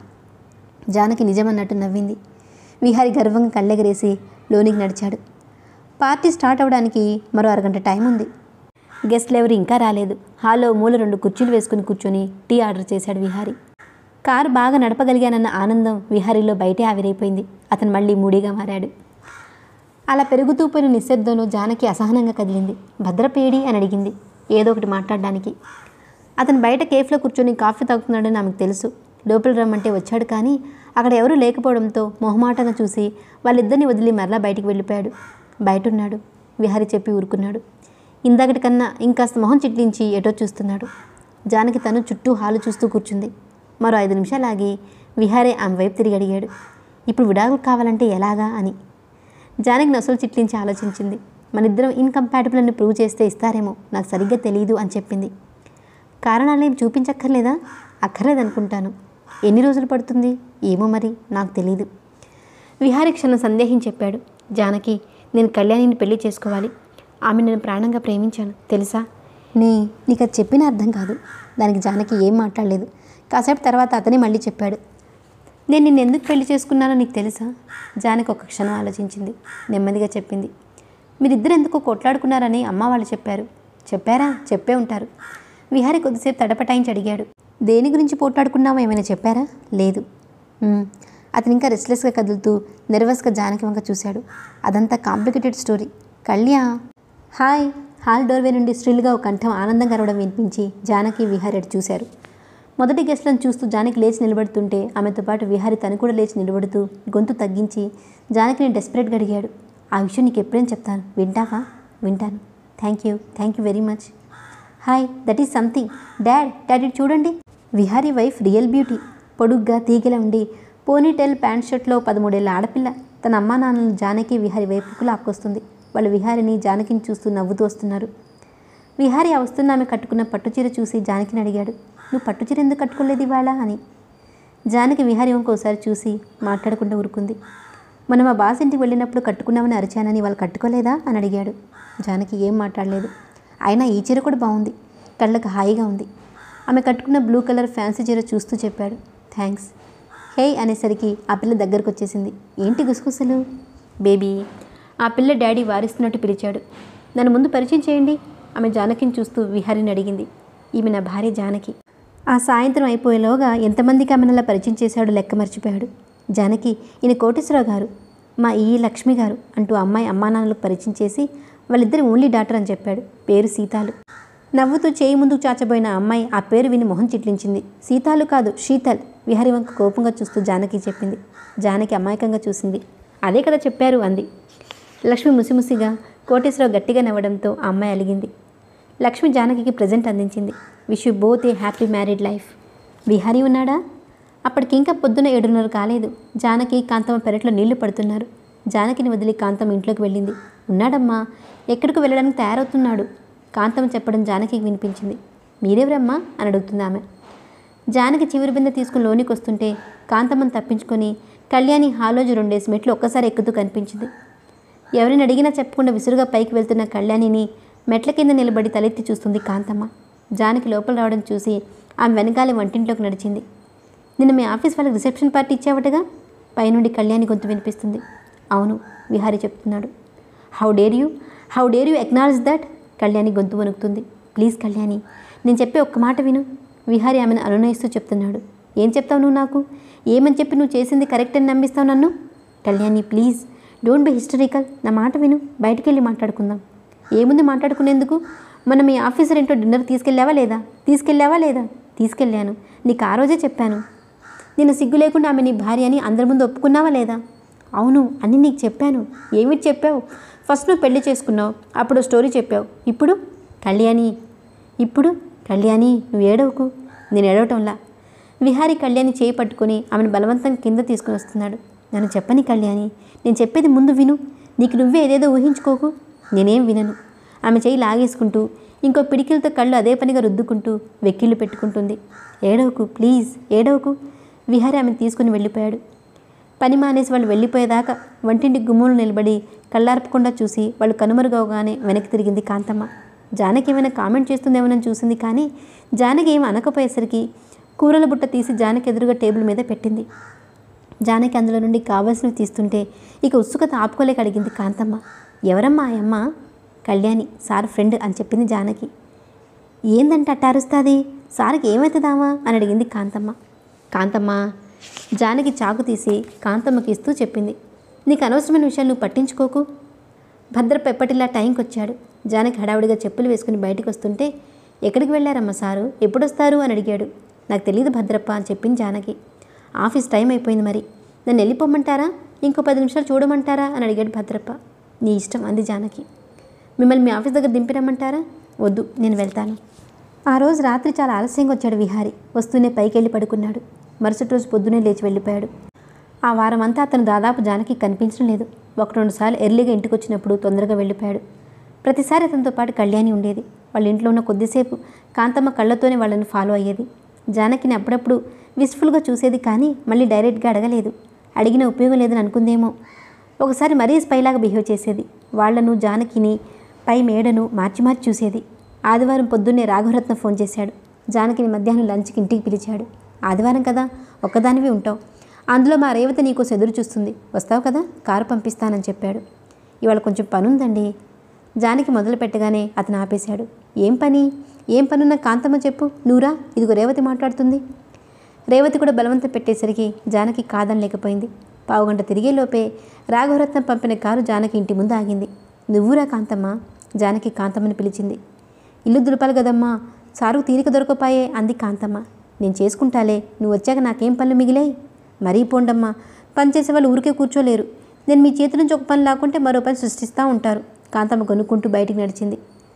జానకి నిజమన్నట్టు నవ్వింది. విహారీ గర్వంగా కళ్ళెగరేసి లోనికి నడిచాడు. పార్టీ స్టార్ట్ అవ్వడానికి మరో అరగంట టైం ఉంది. గెస్ట్లు ఎవరు ఇంకా రాలేదు. హాల్లో మూల రెండు కుర్చీలు వేసుకుని కూర్చొని టీ ఆర్డర్ చేశాడు విహారీ. కారు బాగా నడపగలిగానన్న ఆనందం విహారీలో బయటే ఆవిరైపోయింది. అతను మళ్ళీ మూడీగా మారాడు. అలా పెరుగుతూ పోయిన నిశ్శబ్దంలో జానకి అసహనంగా కదిలింది. భద్రపేడి అని అడిగింది ఏదో ఒకటి మాట్లాడడానికి. అతను బయట కేఫ్లో కూర్చొని కాఫీ తాగుతున్నాడని ఆమెకు తెలుసు. లోపల రమ్మంటే వచ్చాడు, కానీ అక్కడ ఎవరూ లేకపోవడంతో మొహమాటంగా చూసి వాళ్ళిద్దరిని వదిలి మరలా బయటికి వెళ్ళిపోయాడు. బయటున్నాడు. విహారీ చెప్పి ఊరుకున్నాడు. ఇందాకటి కన్నా ఇంకాస్త మొహం చిట్లించి ఎటో చూస్తున్నాడు. జానకి తను చుట్టూ హాలు చూస్తూ కూర్చుంది. మరో ఐదు నిమిషాలు ఆగి విహారీ ఆమె వైపు తిరిగి అడిగాడు, ఇప్పుడు విడాకులు కావాలంటే ఎలాగా అని. జానకి నొసలు చిట్లించి ఆలోచించింది. మనిద్దరం ఇన్కంపాటిబుల్ అని ప్రూవ్ చేస్తే ఇస్తారేమో, నాకు సరిగ్గా తెలియదు అని చెప్పింది. కారణాలేం చూపించక్కర్లేదా? అక్కర్లేదనుకుంటాను. ఎన్ని రోజులు పడుతుంది ఏమో, మరి నాకు తెలీదు. విహారీ క్షణం సందేహం చెప్పాడు. జానకి, నేను కళ్యాణిని పెళ్లి చేసుకోవాలి. ఆమె నేను ప్రాణంగా ప్రేమించాను తెలుసా. నే నీకు అది చెప్పిన అర్థం కాదు. దానికి జానకి ఏం మాట్లాడలేదు. కాసేపు తర్వాత అతనే మళ్ళీ చెప్పాడు, నేను నిన్ను ఎందుకు పెళ్లి చేసుకున్నానో నీకు తెలుసా? జానకి ఒక క్షణం ఆలోచించింది. నెమ్మదిగా చెప్పింది, మీరిద్దరు ఎందుకో కొట్లాడుకున్నారని అమ్మ వాళ్ళు చెప్పారు. చెప్పారా? చెప్పే ఉంటారు. విహారీ కొద్దిసేపు తడపటాయించి అడిగాడు, దేని గురించి పోట్లాడుకున్నామో ఏమైనా చెప్పారా? లేదు. అతను ఇంకా రెస్ట్లెస్గా కదులుతూ నెర్వస్గా జానకి వంక చూశాడు. అదంతా కాంప్లికేటెడ్ స్టోరీ. కళ్యా హాయ్. హాల్ డోర్వే నుండి స్ట్రిల్గా ఒక కంఠం ఆనందంగా అరవడం వినిపించి జానకి విహారి అటు చూశారు. మొదటి గెస్ట్లను చూస్తూ జానకి లేచి నిలబడుతుంటే ఆమెతో పాటు విహారి తను కూడా లేచి నిలబడుతూ గొంతు తగ్గించి జానకిని డెస్పరేట్గా అడిగాడు. ఆ విషయం నీకు ఎప్పుడైనా చెప్తాను, వింటావా? వింటాను. Thank you thank you very much. Hi, that is something. Dad daddy చూడండి. Vihari wife real beauty. పొడుగ్గా తీగలా ఉండి పోనీటెల్ ప్యాంట్ షర్ట్లో పదమూడేళ్ళ ఆడపిల్ల తన అమ్మా నాన్నలను జానకి విహారి వైపుకు లాక్కొస్తుంది. వాళ్ళు విహారిని జానకిని చూస్తూ నవ్వుతూ వస్తున్నారు. విహారి ఆ వస్తున్న ఆమె కట్టుకున్న పట్టుచీర చూసి జానకిని అడిగాడు, నువ్వు పట్టుచీర ఎందుకు కట్టుకోలేదు ఇవాళ అని. జానకి విహారి ఇంకోసారి చూసి మాట్లాడకుండా ఊరుకుంది. మనం ఆ బాస్ ఇంటికి వెళ్ళినప్పుడు కట్టుకున్నామని అరిచానని వాళ్ళు కట్టుకోలేదా అని అడిగాడు. జానకి ఏం మాట్లాడలేదు. అయినా ఈ చీర కూడా బాగుంది, కళ్ళకు హాయిగా ఉంది. ఆమె కట్టుకున్న బ్లూ కలర్ ఫ్యాన్సీ చీర చూస్తూ చెప్పాడు, థ్యాంక్స్. హే అనేసరికి ఆ పిల్ల దగ్గరకు వచ్చేసింది. ఏంటి గుసగుసలు? బేబీ. ఆ పిల్ల డాడీ వారిస్తున్నట్టు పిలిచాడు. నన్ను ముందు పరిచయం చేయండి. ఆమె జానకిని చూస్తూ విహారిని అడిగింది. ఈమె నా భార్య జానకి. ఆ సాయంత్రం అయిపోయేలోగా ఎంతమందికి ఆమెనలా పరిచయం చేశాడో లెక్క మర్చిపోయాడు. జానకి, ఈయన కోటేశ్వరరావు గారు, మా ఈ లక్ష్మి గారు అంటూ అమ్మాయి అమ్మానాన్నలకు పరిచయం చేసి వాళ్ళిద్దరు ఓన్లీ డాటర్ అని చెప్పాడు. పేరు సీతాలు. నవ్వుతూ చేయి ముందుకు చాచబోయిన అమ్మాయి ఆ పేరు విని మొహం చిట్లించింది. సీతాలు కాదు, శీతల్. విహారి వంక కోపంగా చూస్తూ జానకి చెప్పింది. జానకి అమాయకంగా చూసింది. అదే కదా చెప్పారు అంది. లక్ష్మి ముసిముసిగా, కోటేశ్వరరావు గట్టిగా నవ్వడంతో ఆ అమ్మాయి అలిగింది. లక్ష్మి జానకి ప్రజెంట్ అందించింది. Wish you both a happy married life. Vihari ఉన్నాడా? అప్పటికి ఇంకా పొద్దున ఏడున్నర కాలేదు. జానకి కాంతమ్మ పెరట్లో నీళ్లు పడుతున్నారు. జానకిని వదిలి కాంతమ్మ ఇంట్లోకి వెళ్ళింది. ఉన్నాడమ్మా, ఎక్కడికి వెళ్ళడానికి తయారవుతున్నాడు. కాంతమ్మ చెప్పడం జానకికి వినిపించింది. మీరెవరమ్మా అని అడుగుతుంది ఆమె. జానకి చివరి బిందె తీసుకుని లోనికి వస్తుంటే కాంతమ్మను తప్పించుకొని కళ్యాణి హాలోజు రెండేసి మెట్లు ఒక్కసారి ఎక్కుతూ కనిపించింది. ఎవరిని అడిగినా చెప్పకుండా విసురుగా పైకి వెళ్తున్న కళ్యాణిని మెట్ల కింద నిలబడి తలెత్తి చూస్తుంది కాంతమ్మ. జానకి లోపల రావడం చూసి ఆమె వెనకాలే వంటింట్లోకి నడిచింది. నిన్న మీ ఆఫీస్ వాళ్ళకి రిసెప్షన్ పార్టీ ఇచ్చావటగా? పైనుండి కళ్యాణి గొంతు వినిపిస్తుంది. అవును, విహారీ చెప్తున్నాడు. How dare you how dare you acknowledge that? Kalyani గొంతు వణుకుతుంది. ప్లీజ్ కళ్యాణి, నేను చెప్పే ఒక్క మాట విను. విహారీ ఆమెను అనునయిస్తూ చెప్తున్నాడు. ఏం చెప్తావు నువ్వు నాకు? ఏమని చెప్పి నువ్వు చేసింది కరెక్ట్ అని నమ్మిస్తావు నన్ను? Kalyani please don't be hysterical. నా మాట విను, బయటికి వెళ్ళి మాట్లాడుకుందాం. ఏముంది మాట్లాడుకునేందుకు? మనం మీ ఆఫీసర్ ఏంటో డిన్నర్ తీసుకెళ్ళావా లేదా? తీసుకెళ్ళావా లేదా? తీసుకెళ్ళాను. నీకు ఆ రోజే చెప్పాను. నేను సిగ్గు లేకుండా ఆమె నీ భార్య అని అందరి ముందు ఒప్పుకున్నావా లేదా? అవును, అన్నీ నీకు చెప్పాను. ఏమిటి చెప్పావు? ఫస్ట్ నువ్వు పెళ్లి చేసుకున్నావు, అప్పుడు స్టోరీ చెప్పావు. ఇప్పుడు కళ్యాణి ఇప్పుడు కళ్యాణి నువ్వు ఏడవకు. నేను ఏడవటంలా. విహారీ కళ్యాణి చేయి పట్టుకొని ఆమెను బలవంతం కింద తీసుకుని వస్తున్నాడు. నన్ను చెప్పని కళ్యాణి, నేను చెప్పేది ముందు విను. నీకు నువ్వే ఏదేదో ఊహించుకోకు. నేనేం వినను. ఆమె చేయి లాగేసుకుంటూ ఇంకో పిడికిలతో కళ్ళు అదే పనిగా రుద్దుకుంటూ వెక్కిళ్ళు పెట్టుకుంటుంది. ఏడవకు ప్లీజ్, ఏడవకు. విహారీ ఆమెను తీసుకుని వెళ్ళిపోయాడు. పని మానేసి వాళ్ళు వెళ్ళిపోయేదాకా వంటింటి గుమ్ములు నిలబడి కళ్ళార్పకుండా చూసి వాళ్ళు కనుమరుగవగానే వెనక్కి తిరిగింది కాంతమ్మ. జానకి ఏమైనా కామెంట్ చేస్తుందేమోనని చూసింది, కానీ జానకి ఏమి అనకపోయేసరికి కూరల బుట్ట తీసి జానకి ఎదురుగా టేబుల్ మీద పెట్టింది. జానకి అందులో నుండి కావాల్సినవి తీస్తుంటే ఇక ఉత్సుకత ఆపుకోలేక అడిగింది కాంతమ్మ. ఎవరమ్మా ఆ అమ్మ? కళ్యాణి, సార్ ఫ్రెండ్ అని చెప్పింది జానకి. ఏందంటే అట్టారుస్తుంది? సార్కి ఏమవుతుందామా అని అడిగింది కాంతమ్మ. కాంతమ్మ జానకి చాకు తీసి కాంతమ్మకి ఇస్తూ చెప్పింది. నీకు అనవసరమైన విషయాలు నువ్వు పట్టించుకోకు. భద్రప్ప ఎప్పటిలా టైంకి వచ్చాడు. జానకి హడావుడిగా చెప్పులు వేసుకుని బయటకు వస్తుంటే ఎక్కడికి వెళ్ళారమ్మా సారు, ఎప్పుడు వస్తారు అని అడిగాడు. నాకు తెలియదు భద్రప్ప అని చెప్పింది జానకి. ఆఫీస్ టైం అయిపోయింది, మరి నన్ను వెళ్ళిపోమంటారా, ఇంకో పది నిమిషాలు చూడమంటారా అని అడిగాడు భద్రప్ప. నీ ఇష్టం అంది జానకి. మిమ్మల్ని మీ ఆఫీస్ దగ్గర దింపిరమ్మంటారా? వద్దు, నేను వెళ్తాను. ఆ రోజు రాత్రి చాలా ఆలస్యంగా వచ్చాడు విహారీ. వస్తూనే పైకి వెళ్ళి పడుకున్నాడు. మరుసటి రోజు పొద్దునే లేచి వెళ్ళిపోయాడు. ఆ వారం అంతా అతను దాదాపు జానకి కనిపించడం లేదు. ఒక రెండు సార్లు ఎర్లీగా ఇంటికి వచ్చినప్పుడు తొందరగా వెళ్ళిపోయాడు. ప్రతిసారి అతనితో పాటు కళ్యాణి ఉండేది. వాళ్ళ ఇంట్లో ఉన్న కొద్దిసేపు కాంతమ్మ కళ్ళతోనే వాళ్ళని ఫాలో అయ్యేది. జానకిని అప్పుడప్పుడు విస్ఫుల్గా చూసేది, కానీ మళ్ళీ డైరెక్ట్గా అడగలేదు. అడిగిన ఉపయోగం లేదని అనుకుందేమో. ఒకసారి మరీ స్పైలాగా బిహేవ్ చేసేది. వాళ్లను జానకిని పై మేడను మార్చి మార్చి చూసేది. ఆదివారం పొద్దున్నే రాఘవరత్న ఫోన్ చేశాడు. జానకిని మధ్యాహ్నం లంచ్కి ఇంటికి పిలిచాడు. ఆదివారం కదా, ఒక్కదానివి ఉంటావు. అందులో మా రేవతి నీకోసం ఎదురు చూస్తుంది, వస్తావు కదా, కారు పంపిస్తానని చెప్పాడు. ఇవాళ కొంచెం పనుందండి. జానకి మొదలు పెట్టగానే అతను ఆపేశాడు. ఏం పని? ఏం పనున్నా కాంతమ్మ చెప్పు. నూరా, ఇదిగో రేవతి మాట్లాడుతుంది. రేవతి కూడా బలవంతం పెట్టేసరికి జానకి కాదని లేకపోయింది. పావుగంట తిరిగేలోపే రాఘవరత్నం పంపిన కారు జానకి ఇంటి ముందు ఆగింది. నువ్వురా కాంతమ్మ? జానకి కాంతమ్మని పిలిచింది. ఇల్లు దులపాలి కదమ్మా, సారుకు తీరిక దొరకపాయే అంది కాంతమ్మ. నేను చేసుకుంటాలే, నువ్వు వచ్చాక నాకేం పనులు మిగిలాయి? మరీ పోండమ్మా, పని చేసే వాళ్ళు ఊరికే కూర్చోలేరు. నేను మీ చేతి నుంచి ఒక పని లాక్కుంటే మరో పని సృష్టిస్తూ ఉంటారు. కాంతమ్మ కొనుక్కుంటూ బయటికి నడిచింది.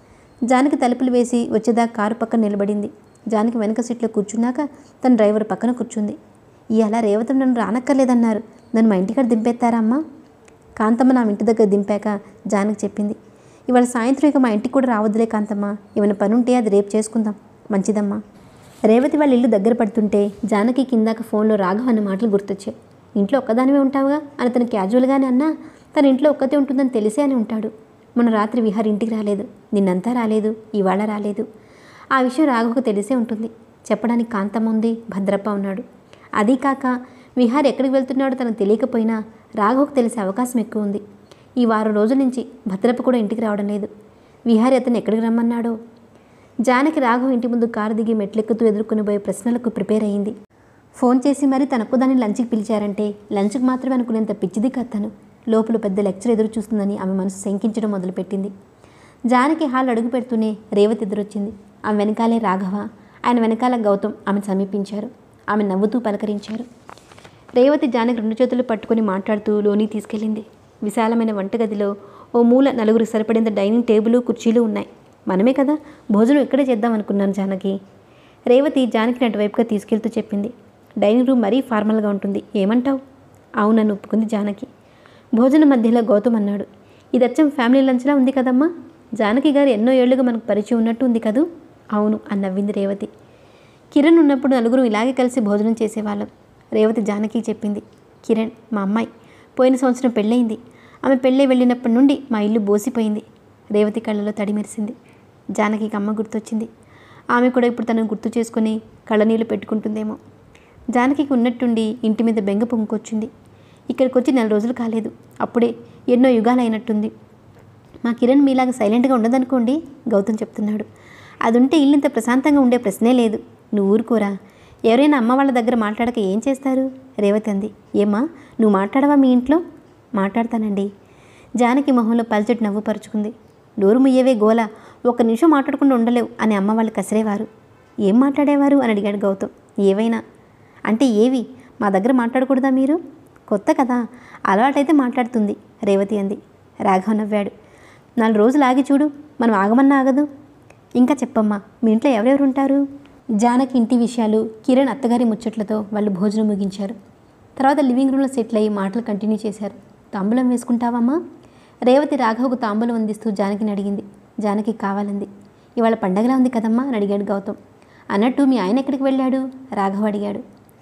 జానకి తలుపులు వేసి వచ్చేదాకా కారు పక్కన నిలబడింది. జానకి వెనక సీట్లో కూర్చున్నాక తన డ్రైవర్ పక్కన కూర్చుంది. ఇవాళ రేవతం నన్ను రానక్కర్లేదన్నారు, నన్ను మా ఇంటికాడ దింపేస్తారా అమ్మా? కాంతమ్మ నా ఇంటి దగ్గర దింపాక జానకి చెప్పింది. ఇవాళ సాయంత్రం ఇక మా ఇంటికి కూడా రావద్దులే కాంతమ్మ, ఏమైనా పని ఉంటే అది రేపు చేసుకుందాం. మంచిదమ్మా. రేవతి వాళ్ళ ఇల్లు దగ్గర పడుతుంటే జానకి కిందాక ఫోన్లో రాఘవ అన్న మాటలు గుర్తొచ్చాయి. ఇంట్లో ఒక్కదానివే ఉంటావుగా అని తను క్యాజువల్గానే అన్నా, తన ఇంట్లో ఒక్కతే ఉంటుందని తెలిసే అని ఉంటాడు. మొన్న రాత్రి విహార్ ఇంటికి రాలేదు, నిన్నంతా రాలేదు, ఇవాళ రాలేదు. ఆ విషయం రాఘవకు తెలిసే ఉంటుంది. చెప్పడానికి కాంతమ్మ ఉంది, భద్రప్ప ఉన్నాడు. అదీ కాక విహార్ ఎక్కడికి వెళ్తున్నాడో తనకు తెలియకపోయినా రాఘవకు తెలిసే అవకాశం ఎక్కువ ఉంది. ఈ వారం రోజుల నుంచి భద్రప్ప కూడా ఇంటికి రావడం లేదు. విహారి అతను ఎక్కడికి రమ్మన్నాడో. జానకి రాఘవ ఇంటి ముందు కారు దిగి మెట్లెక్కుతూ ఎదుర్కొని పోయే ప్రశ్నలకు ప్రిపేర్ అయ్యింది. ఫోన్ చేసి మరీ తనకు దాన్ని లంచ్కి పిలిచారంటే లంచ్కి మాత్రమే అనుకునేంత పిచ్చిది కథను. లోపల పెద్ద లెక్చర్ ఎదురు చూస్తుందని ఆమె మనసు శంకించడం మొదలుపెట్టింది. జానకి హాల్ అడుగు పెడుతూనే రేవతి ఎదురొచ్చింది. ఆమె వెనకాలే రాఘవ, ఆయన వెనకాల గౌతమ్ ఆమెను సమీపించారు. ఆమె నవ్వుతూ పలకరించారు. రేవతి జానకి రెండు చేతులు పట్టుకుని మాట్లాడుతూ లోని తీసుకెళ్ళింది. విశాలమైన వంటగదిలో ఓ మూల నలుగురు సరిపడేంత డైనింగ్ టేబుల్ కుర్చీలు ఉన్నాయి. మనమే కదా భోజనం ఇక్కడే చేద్దాం అనుకున్నాను జానకి. రేవతి జానకిని అటువైపుగా తీసుకెళ్తూ చెప్పింది. డైనింగ్ రూమ్ మరీ ఫార్మల్గా ఉంటుంది, ఏమంటావు? అవునని ఒప్పుకుంది జానకి. భోజనం మధ్యలో గౌతమ్ అన్నాడు, ఇది అచ్చం ఫ్యామిలీ లంచ్లా ఉంది కదమ్మా. జానకి గారు ఎన్నో ఏళ్లుగా మనకు పరిచయం ఉన్నట్టు ఉంది కదూ? అవును అని నవ్వింది రేవతి. కిరణ్ ఉన్నప్పుడు నలుగురు ఇలాగే కలిసి భోజనం చేసేవాళ్ళం. రేవతి జానకి చెప్పింది. కిరణ్ మా అమ్మాయి, పోయిన సంవత్సరం పెళ్ళయింది. ఆమె పెళ్ళై వెళ్ళినప్పటి నుండి మా ఇల్లు బోసిపోయింది. రేవతి కళ్ళలో తడి మెరిసింది. జానకికి అమ్మ గుర్తొచ్చింది. ఆమె కూడా ఇప్పుడు తనను గుర్తు చేసుకుని కళ్ళనీళ్ళు పెట్టుకుంటుందేమో. జానకికి ఉన్నట్టుండి ఇంటి మీద బెంగ పొంగుకొచ్చింది. ఇక్కడికి వచ్చి నెల రోజులు కాలేదు, అప్పుడే ఎన్నో యుగాలు అయినట్టుంది. మా కిరణ్ మీలాగా సైలెంట్గా ఉండదనుకోండి, గౌతమ్ చెప్తున్నాడు. అది ఉంటే ఇల్లు ఇంత ప్రశాంతంగా ఉండే ప్రశ్నే లేదు. నువ్వు ఊరుకోరా, ఎవరైనా అమ్మ వాళ్ళ దగ్గర మాట్లాడక ఏం చేస్తారు? రేవతి అంది. ఏమ్మా నువ్వు మాట్లాడవా మీ ఇంట్లో? మాట్లాడతానండి. జానకి మొహంలో పల్చటి నవ్వు పరుచుకుంది. నోరు ముయ్యవే గోల, ఒక్క నిమిషం మాట్లాడకుండా ఉండలేవు అని అమ్మ వాళ్ళు కసిరేవారు. ఏం మాట్లాడేవారు అని అడిగాడు గౌతమ్. ఏవైనా అంటే ఏవి? మా దగ్గర మాట్లాడకూడదా మీరు? కొత్త కదా, అలవాటైతే మాట్లాడుతుంది రేవతి అంది. రాఘవ నవ్వాడు. నాలుగు రోజులు ఆగి చూడు, మనం ఆగమన్నా ఆగదు. ఇంకా చెప్పమ్మా, మీ ఇంట్లో ఎవరెవరు ఉంటారు? జానకి ఇంటి విషయాలు, కిరణ్ అత్తగారి ముచ్చట్లతో వాళ్ళు భోజనం ముగించారు. తర్వాత లివింగ్ రూమ్లో సెటిల్ అయ్యి మాటలు కంటిన్యూ చేశారు. తాంబూలం వేసుకుంటావమ్మా? రేవతి రాఘవకు తాంబూలం అందిస్తూ జానకిని అడిగింది. జానకి కావాలంది. ఇవాళ పండగలా ఉంది కదమ్మా అని అడిగాడు గౌతమ్. అన్నట్టు మీ ఆయన ఎక్కడికి వెళ్ళాడు? రాఘవ అడిగాడు.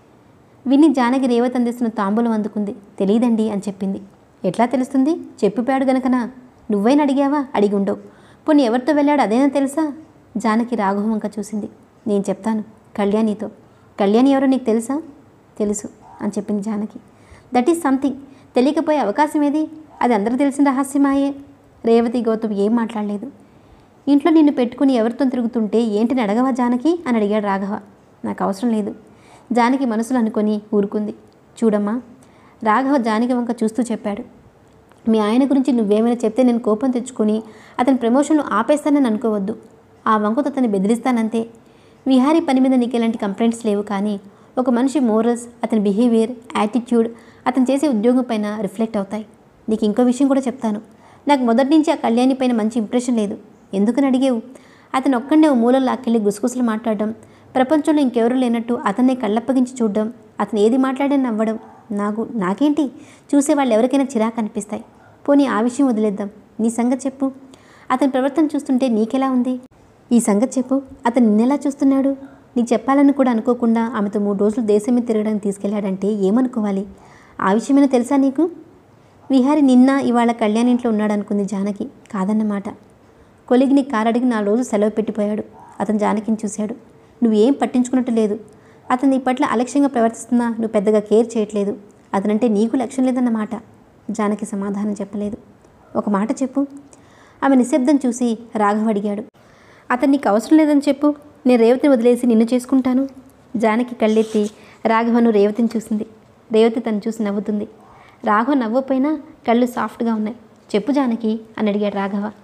విని జానకి రేవతి అందిస్తున్న తాంబూలం అందుకుంది. తెలియదండి అని చెప్పింది. ఎట్లా తెలుస్తుంది? చెప్పిపోయాడు గనకనా? నువ్వైనా అడిగావా? అడిగి ఉండవు. పోనీ ఎవరితో వెళ్ళాడు అదేనా తెలుసా? జానకి రాఘవ వంక చూసింది. నేను చెప్తాను, కళ్యాణితో. కళ్యాణి ఎవరో నీకు తెలుసా? తెలుసు అని చెప్పింది జానకి. That is something. తెలియకపోయే అవకాశం ఏది? అది అందరూ తెలిసిన రహస్యమాయే. రేవతి గౌతమ్ ఏం మాట్లాడలేదు. ఇంట్లో నిన్ను పెట్టుకుని ఎవరితో తిరుగుతుంటే ఏంటిని అడగవా జానకి అని అడిగాడు రాఘవ. నాకు అవసరం లేదు. జానకి మనసులో అనుకొని ఊరుకుంది. చూడమ్మా, రాఘవ జానకి వంక చూస్తూ చెప్పాడు. మీ ఆయన గురించి నువ్వేమైనా చెప్తే నేను కోపం తెచ్చుకొని అతని ప్రమోషన్లు ఆపేస్తానని అనుకోవద్దు. ఆ వంకతో అతన్ని బెదిరిస్తానంతే. విహారీ పని మీద నీకు ఎలాంటి కంప్లైంట్స్ లేవు, కానీ ఒక మనిషి మోరల్స్, అతని బిహేవియర్, యాటిట్యూడ్ అతను చేసే ఉద్యోగం పైన రిఫ్లెక్ట్ అవుతాయి. నీకు ఇంకో విషయం కూడా చెప్తాను. నాకు మొదటి నుంచి ఆ కళ్యాణి పైన మంచి ఇంప్రెషన్ లేదు. ఎందుకని అడిగేవు? అతను ఒక్కడే ఓ మూలలో లాక్కెళ్ళి గుసగుసలు మాట్లాడడం, ప్రపంచంలో ఇంకెవరూ లేనట్టు అతన్నే కళ్ళప్పగించి చూడడం, అతను ఏది మాట్లాడని నవ్వడం. నాకు నాకేంటి, చూసేవాళ్ళు ఎవరికైనా చిరాకు అనిపిస్తాయి. పోనీ ఆ విషయం వదిలేద్దాం. నీ సంగతి చెప్పు. అతని ప్రవర్తన చూస్తుంటే నీకెలా ఉంది? ఈ సంగతి చెప్పు. అతను నిన్నెలా చూస్తున్నాడు? నీకు చెప్పాలని కూడా అనుకోకుండా ఆమెతో మూడు రోజులు దేశం మీద తిరగడానికి తీసుకెళ్లాడంటే ఏమనుకోవాలి? ఆ విషయమైనా తెలుసా నీకు? విహారి నిన్న ఇవాళ కళ్యాణ్ ఇంట్లో ఉన్నాడనుకుంది జానకి. కాదన్నమాట. కొలిగిని కారడిగి నాలుగు రోజులు సెలవు పెట్టిపోయాడు. అతను జానకిని చూశాడు. నువ్వేం పట్టించుకున్నట్టు లేదు. అతను నీ పట్ల అలక్ష్యంగా ప్రవర్తిస్తున్నా నువ్వు పెద్దగా కేర్ చేయట్లేదు. అతనంటే నీకు లక్ష్యం లేదన్నమాట. జానకి సమాధానం చెప్పలేదు. ఒక మాట చెప్పు. ఆమె నిశ్శబ్దం చూసి రాఘవ అడిగాడు. అతను నీకు అవసరం లేదని చెప్పు. నేను రేవతిని వదిలేసి నిన్ను చేసుకుంటాను. జానకి కళ్ళెత్తి రాఘవను రేవతిని చూసింది. రేవతి తను చూసి నవ్వుతుంది. రాఘవ నవ్వపోయినా కళ్ళు సాఫ్ట్గా ఉన్నాయి. చెప్పు జానకి అని అడిగాడు రాఘవ.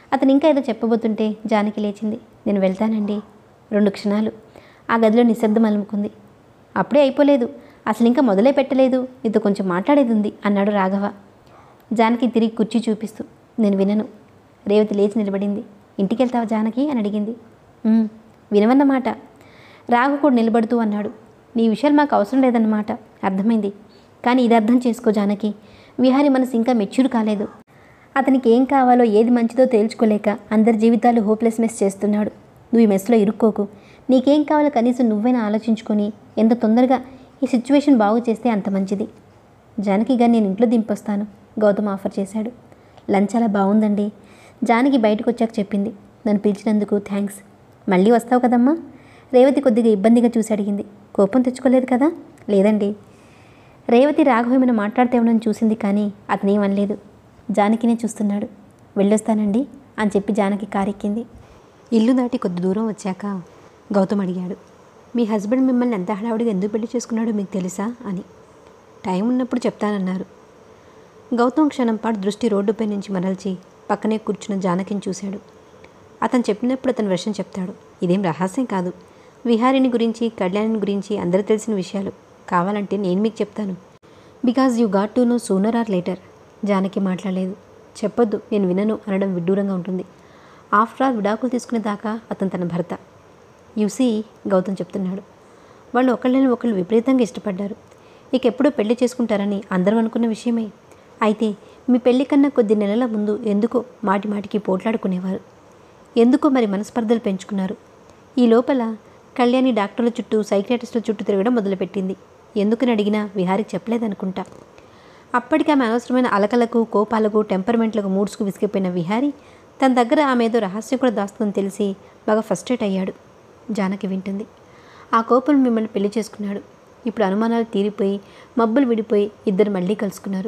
అతను ఇంకా ఏదో చెప్పబోతుంటే జానకి లేచింది. నేను వెళ్తానండి. రెండు క్షణాలు ఆ గదిలో నిశ్శబ్దం అలుముకుంది. అప్పుడే అయిపోలేదు, అసలు ఇంకా మొదలే పెట్టలేదు, నీతో కొంచెం మాట్లాడేది ఉంది అన్నాడు రాఘవ జానకి తిరిగి కుర్చీ చూపిస్తూ. నేను వినను. రేవతి లేచి నిలబడింది. ఇంటికి వెళ్తావా జానకి అని అడిగింది. వినవన్నమాట. రాఘవ కూడా నిలబడుతూ అన్నాడు. నీ విషయాలు మాకు అవసరం లేదన్నమాట. అర్థమైంది. కానీ ఇది అర్థం చేసుకో జానకి, విహారి మనసు ఇంకా మెచ్యూర్ కాలేదు. అతనికి ఏం కావాలో ఏది మంచిదో తేల్చుకోలేక అందరి జీవితాలు హోప్లెస్ మెస్ చేస్తున్నాడు. నువ్వు ఈ మెస్లో ఇరుక్కోకు. నీకేం కావాలో కనీసం నువ్వైనా ఆలోచించుకొని ఎంత తొందరగా ఈ సిచ్యువేషన్ బాగు చేస్తే అంత మంచిది. జానకి గారు నేను ఇంట్లో దింపొస్తాను, గౌతమ్ ఆఫర్ చేశాడు. లంచ్ చాలా బాగుందండి, జానకి బయటకు వచ్చాక చెప్పింది. నన్ను పిలిచినందుకు థ్యాంక్స్. మళ్ళీ వస్తావు కదమ్మా? రేవతి కొద్దిగా ఇబ్బందిగా చూసి అడిగింది. కోపం తెచ్చుకోలేదు కదా? లేదండి. రేవతి రాఘవేమైనా మాట్లాడితేమని చూసింది కానీ అతనేమనలేదు. జానకినే చూస్తున్నాడు. వెళ్ళొస్తానండి అని చెప్పి జానకి కారెక్కింది. ఇల్లు దాటి కొద్ది దూరం వచ్చాక గౌతమ్ అడిగాడు, మీ హస్బెండ్ మిమ్మల్ని ఎంత హడావుడిగా ఎందుకు పెళ్లి చేసుకున్నాడో మీకు తెలుసా అని. టైం ఉన్నప్పుడు చెప్తానన్నారు. గౌతమ్ క్షణం పాటు దృష్టి రోడ్డుపై నుంచి మరల్చి పక్కనే కూర్చున్న జానకిని చూశాడు. అతను చెప్పినప్పుడు అతను వెర్షన్ చెప్తాడు. ఇదేం రహస్యం కాదు. విహారిని గురించి, కళ్యాణిని గురించి అందరూ తెలిసిన విషయాలు. కావాలంటే నేను మీకు చెప్తాను. Because you got to know sooner or later. Janaki మాట్లాడలేదు. చెప్పొద్దు, నేను వినను అనడం విడ్డూరంగా ఉంటుంది. ఆఫ్టర్ ఆల్ విడాకులు తీసుకునే దాకా అతను తన భర్త. యూసీ, గౌతమ్ చెప్తున్నాడు, వాళ్ళు ఒకళ్ళని ఒకళ్ళు విపరీతంగా ఇష్టపడ్డారు. ఇక ఎప్పుడో పెళ్లి చేసుకుంటారని అందరూ అనుకున్న విషయమే. అయితే మీ పెళ్లి కన్నా కొద్ది నెలల ముందు ఎందుకో మాటి మాటికి పోట్లాడుకునేవారు. ఎందుకో మరి మనస్పర్ధలు పెంచుకున్నారు. ఈ లోపల కళ్యాణి డాక్టర్ల చుట్టూ, సైకియాట్రిస్టుల చుట్టూ తిరగడం మొదలుపెట్టింది. ఎందుకని అడిగినా విహారికి చెప్పలేదనుకుంటా. అప్పటికి ఆమె అనవసరమైన అలకలకు, కోపాలకు, టెంపర్మెంట్లకు, మూడ్స్కు విసిగిపోయిన విహారి తన దగ్గర ఆమె ఏదో రహస్యం కూడా దాస్తుందని తెలిసి బాగా ఫస్ట్రేట్ అయ్యాడు. జానకి వింటుంది. ఆ కోపం మిమ్మల్ని పెళ్లి చేసుకున్నాడు. ఇప్పుడు అనుమానాలు తీరిపోయి, మబ్బులు విడిపోయి ఇద్దరు మళ్ళీ కలుసుకున్నారు.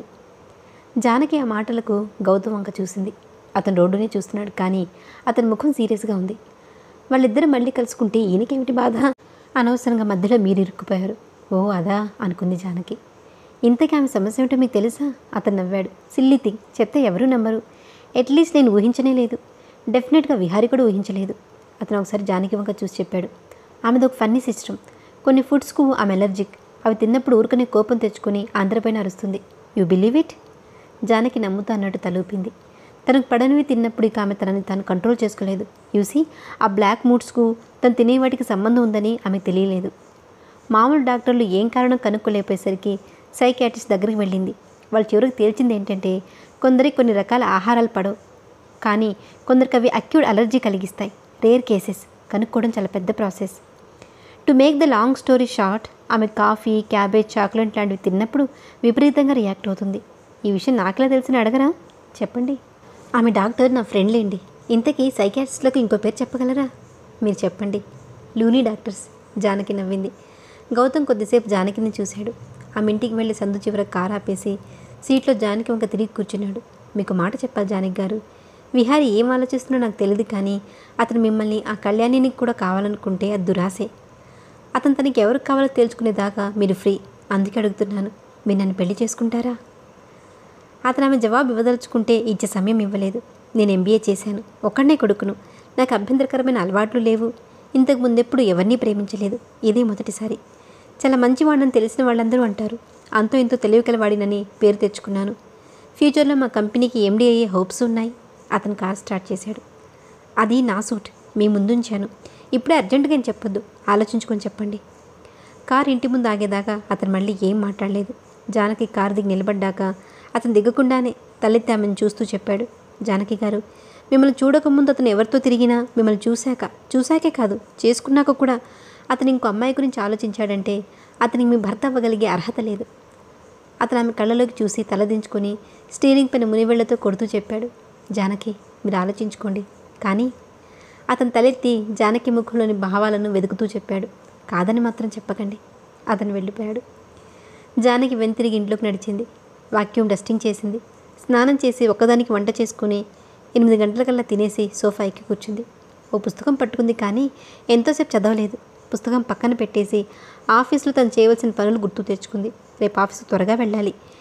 జానకి ఆ మాటలకు గౌతమ్ వంక చూసింది. అతను రోడ్డునే చూస్తున్నాడు కానీ అతని ముఖం సీరియస్గా ఉంది. వాళ్ళిద్దరు మళ్ళీ కలుసుకుంటే ఈయనకేమిటి బాధ? అనవసరంగా మధ్యలో మీరు ఇరుక్కుపోయారు. ఓ అదా అనుకుంది జానకి. ఇంతకీ ఆమె సమస్య ఏమిటో మీకు తెలుసా? అతను నవ్వాడు. సిల్లీ థింగ్, చెప్తే ఎవరూ నమ్మరు. అట్లీస్ట్ నేను ఊహించనే లేదు. డెఫినెట్గా విహారి కూడా ఊహించలేదు. అతను ఒకసారి జానకి వంక చూసి చెప్పాడు. ఆమెది ఒక ఫన్నీ సిస్టమ్. కొన్ని ఫుడ్స్కు ఆమె ఎలర్జిక్. అవి తిన్నప్పుడు ఊరుకనే కోపం తెచ్చుకొని అందరిపైన అరుస్తుంది. You believe it? జానకి నమ్ముతా అన్నట్టు తలూపింది. తనకు పడనివి తిన్నప్పుడు ఇక ఆమె తనని తాను కంట్రోల్ చేసుకోలేదు. యూసీ, ఆ బ్లాక్ మూడ్స్కు తను తినే వాటికి సంబంధం ఉందని ఆమెకు తెలియలేదు. మామూలు డాక్టర్లు ఏం కారణం కనుక్కోలేకపోయేసరికి సైకియాట్రిస్ట్ దగ్గరికి వెళ్ళింది. వాళ్ళ చివరికి తేల్చింది ఏంటంటే కొందరికి కొన్ని రకాల ఆహారాలు పడవు, కానీ కొందరికి అవి అక్యూట్ అలర్జీ కలిగిస్తాయి. Rare cases. కనుక్కోవడం చాలా పెద్ద process. To make the long story short, ఆమె కాఫీ, క్యాబేజ్, చాక్లెట్ లాంటివి తిన్నప్పుడు విపరీతంగా రియాక్ట్ అవుతుంది. ఈ విషయం నాకులా తెలిసిన అడగరా? చెప్పండి. ఆమె డాక్టర్ నా ఫ్రెండ్లేండి. ఇంతకీ సైకియాట్రిస్ట్లకు ఇంకో పేరు చెప్పగలరా? మీరు చెప్పండి. Looney doctors. జానకి నవ్వింది. గౌతమ్ కొద్దిసేపు జానకిని చూశాడు. ఆమె ఇంటికి వెళ్ళి సందు చివర కారు ఆపేసి సీట్లో జానకి వంక తిరిగి కూర్చున్నాడు. మీకు మాట చెప్పాలి జానకి గారు, విహారి ఏం ఆలోచిస్తున్నా నాకు తెలియదు కానీ అతను మిమ్మల్ని, ఆ కళ్యాణిని కూడా కావాలనుకుంటే అది దురాసే. అతను తనకి ఎవరికి కావాలో తెలుసుకునేదాకా మీరు ఫ్రీ. అందుకే అడుగుతున్నాను, మీరు నన్ను పెళ్లి చేసుకుంటారా? అతను ఆమె జవాబు ఇవ్వదలుచుకుంటే ఇచ్చే సమయం ఇవ్వలేదు. నేను ఎంబీఏ చేశాను, ఒక్కడనే కొడుకును, నాకు అభ్యంతరకరమైన అలవాట్లు లేవు. ఇంతకు ముందెప్పుడు ఎవరినీ ప్రేమించలేదు. ఇదే మొదటిసారి. చాలా మంచివాడని తెలిసిన వాళ్ళందరూ అంటారు. అంతో ఇంతో తెలివికలవాడినని పేరు తెచ్చుకున్నాను. ఫ్యూచర్లో మా కంపెనీకి ఎండీ అయ్యే హోప్స్ ఉన్నాయి. అతను కార్ స్టార్ట్ చేశాడు. అది నా సూట్, మీ ముందుంచాను. ఇప్పుడే అర్జెంటుగా ఏం చెప్పొద్దు, ఆలోచించుకొని చెప్పండి. కార్ ఇంటి ముందు ఆగేదాకా అతను మళ్ళీ ఏం మాట్లాడలేదు. జానకి కారు దిగి నిలబడ్డాక అతను దిగకుండానే తలెత్తి ఆమెను చూస్తూ చెప్పాడు. జానకి గారు, మిమ్మల్ని చూడకముందు అతను ఎవరితో తిరిగినా మిమ్మల్ని చూశాక, చూశాకే కాదు చేసుకున్నాక కూడా అతను ఇంకో అమ్మాయి గురించి ఆలోచించాడంటే అతనికి మీ భర్త అవ్వగలిగే అర్హత లేదు. అతను ఆమె కళ్ళలోకి చూసి తలదించుకొని స్టీరింగ్ పైన మునివేళ్లతో కొడుతూ చెప్పాడు. జానకి, మీరు ఆలోచించుకోండి. కానీ అతను తలెత్తి జానకి ముఖంలోని భావాలను వెతుకుతూ చెప్పాడు. కాదని మాత్రం చెప్పకండి. అతను వెళ్ళిపోయాడు. జానకి వెనుతిరిగి ఇంట్లోకి నడిచింది. వాక్యూమ్ డస్టింగ్ చేసింది. స్నానం చేసి ఒక్కదానికి వంట చేసుకుని ఎనిమిది గంటలకల్లా తినేసి సోఫా ఎక్కి కూర్చుంది. ఓ పుస్తకం పట్టుకుంది కానీ ఎంతోసేపు చదవలేదు. పుస్తకం పక్కన పెట్టేసి ఆఫీసులో తను చేయవలసిన పనులు గుర్తు తెచ్చుకుంది. రేపు ఆఫీసు త్వరగా వెళ్ళాలి.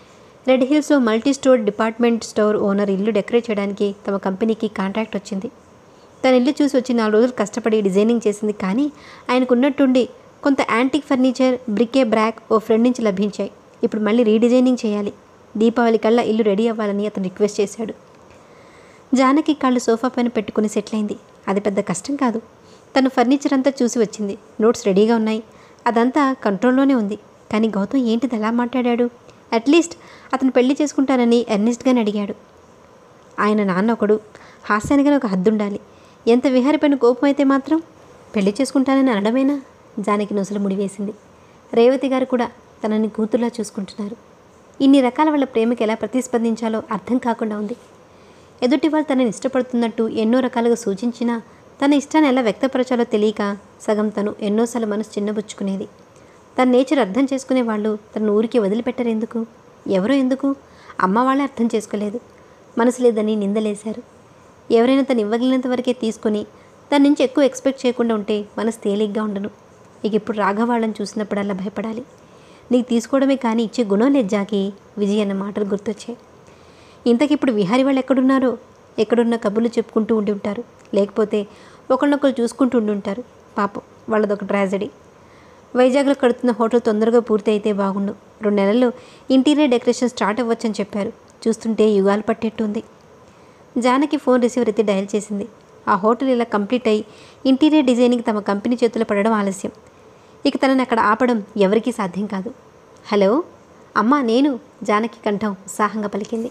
రెడ్ హిల్స్లో multi store department store owner ఇల్లు డెకరేట్ చేయడానికి తమ కంపెనీకి కాంట్రాక్ట్ వచ్చింది. తన ఇల్లు చూసి వచ్చి నాలుగు రోజులు కష్టపడి డిజైనింగ్ చేసింది. కానీ ఆయనకున్నట్టుండి కొంత యాంటిక్ ఫర్నిచర్, బ్రికే బ్రాక్ ఓ ఫ్రెండ్ నుంచి లభించాయి. ఇప్పుడు మళ్ళీ రీడిజైనింగ్ చేయాలి. దీపావళి కల్లా ఇల్లు రెడీ అవ్వాలని అతను రిక్వెస్ట్ చేశాడు. జానకి కాళ్ళు సోఫా పైన పెట్టుకుని సెటిల్ అయింది. అది పెద్ద కష్టం కాదు. తను ఫర్నిచర్ అంతా చూసి వచ్చింది. నోట్స్ రెడీగా ఉన్నాయి. అదంతా కంట్రోల్లోనే ఉంది. కానీ గౌతమ్ ఏంటిది ఎలా మాట్లాడాడు? అట్లీస్ట్ అతను పెళ్లి చేసుకుంటానని ఎర్నెస్ట్గానే అడిగాడు. ఆయన నాన్న ఒకడు, హాస్యానిగానే ఒక హద్దు ఉండాలి. ఎంత విహారిపైన కోపం అయితే మాత్రం పెళ్లి చేసుకుంటానని అనడమేనా? జానకి నొసలు ముడివేసింది. రేవతి గారు కూడా తనని కూతుర్లా చూసుకుంటున్నారు. ఇన్ని రకాల వాళ్ళ ప్రేమకి ఎలా ప్రతిస్పందించాలో అర్థం కాకుండా ఉంది. ఎదుటి వాళ్ళు తనని ఇష్టపడుతున్నట్టు ఎన్నో రకాలుగా సూచించినా తన ఇష్టాన్ని ఎలా వ్యక్తపరచాలో తెలియక సగం తను ఎన్నోసార్లు మనసు చిన్నబుచ్చుకునేది. తన నేచర్ అర్థం చేసుకునే వాళ్ళు తనను ఊరికి వదిలిపెట్టరు. ఎందుకు? ఎవరో ఎందుకు? అమ్మ వాళ్ళే అర్థం చేసుకోలేదు. మనసు లేదని నిందలేశారు. ఎవరైనా తను ఇవ్వగలిగినంత వరకే తీసుకుని తన నుంచి ఎక్కువ ఎక్స్పెక్ట్ చేయకుండా ఉంటే మనసు తేలిగ్గా ఉండను. ఇక ఇప్పుడు రాఘవాళ్ళని చూసినప్పుడల్లా భయపడాలి. నీకు తీసుకోవడమే కానీ ఇచ్చే గుణం లేదు జాకి. విజయ్ అన్న మాటలు గుర్తొచ్చాయి. ఇంతకిప్పుడు విహారీ వాళ్ళు ఎక్కడున్నారో, ఎక్కడున్న కబుర్లు చెప్పుకుంటూ ఉండి ఉంటారు. లేకపోతే ఒకళ్ళొకరు చూసుకుంటూ ఉండి ఉంటారు. పాపం వాళ్ళదొక ట్రాజడీ. వైజాగ్లో కడుతున్న హోటల్ తొందరగా పూర్తి అయితే బాగుండు. రెండు నెలల్లో ఇంటీరియర్ డెకరేషన్ స్టార్ట్ అవ్వచ్చని చెప్పారు. చూస్తుంటే యుగాలు పట్టేట్టు ఉంది. జానకి ఫోన్ రిసీవర్ ఎత్తి డయల్ చేసింది. ఆ హోటల్ ఇలా కంప్లీట్ అయ్యి ఇంటీరియర్ డిజైనింగ్ తమ కంపెనీ చేతుల్లో పడడం ఆలస్యం. ఇక తనని అక్కడ ఆపడం ఎవరికీ సాధ్యం కాదు. హలో అమ్మా, నేను. జానకి కంఠం ఉత్సాహంగా పలికింది.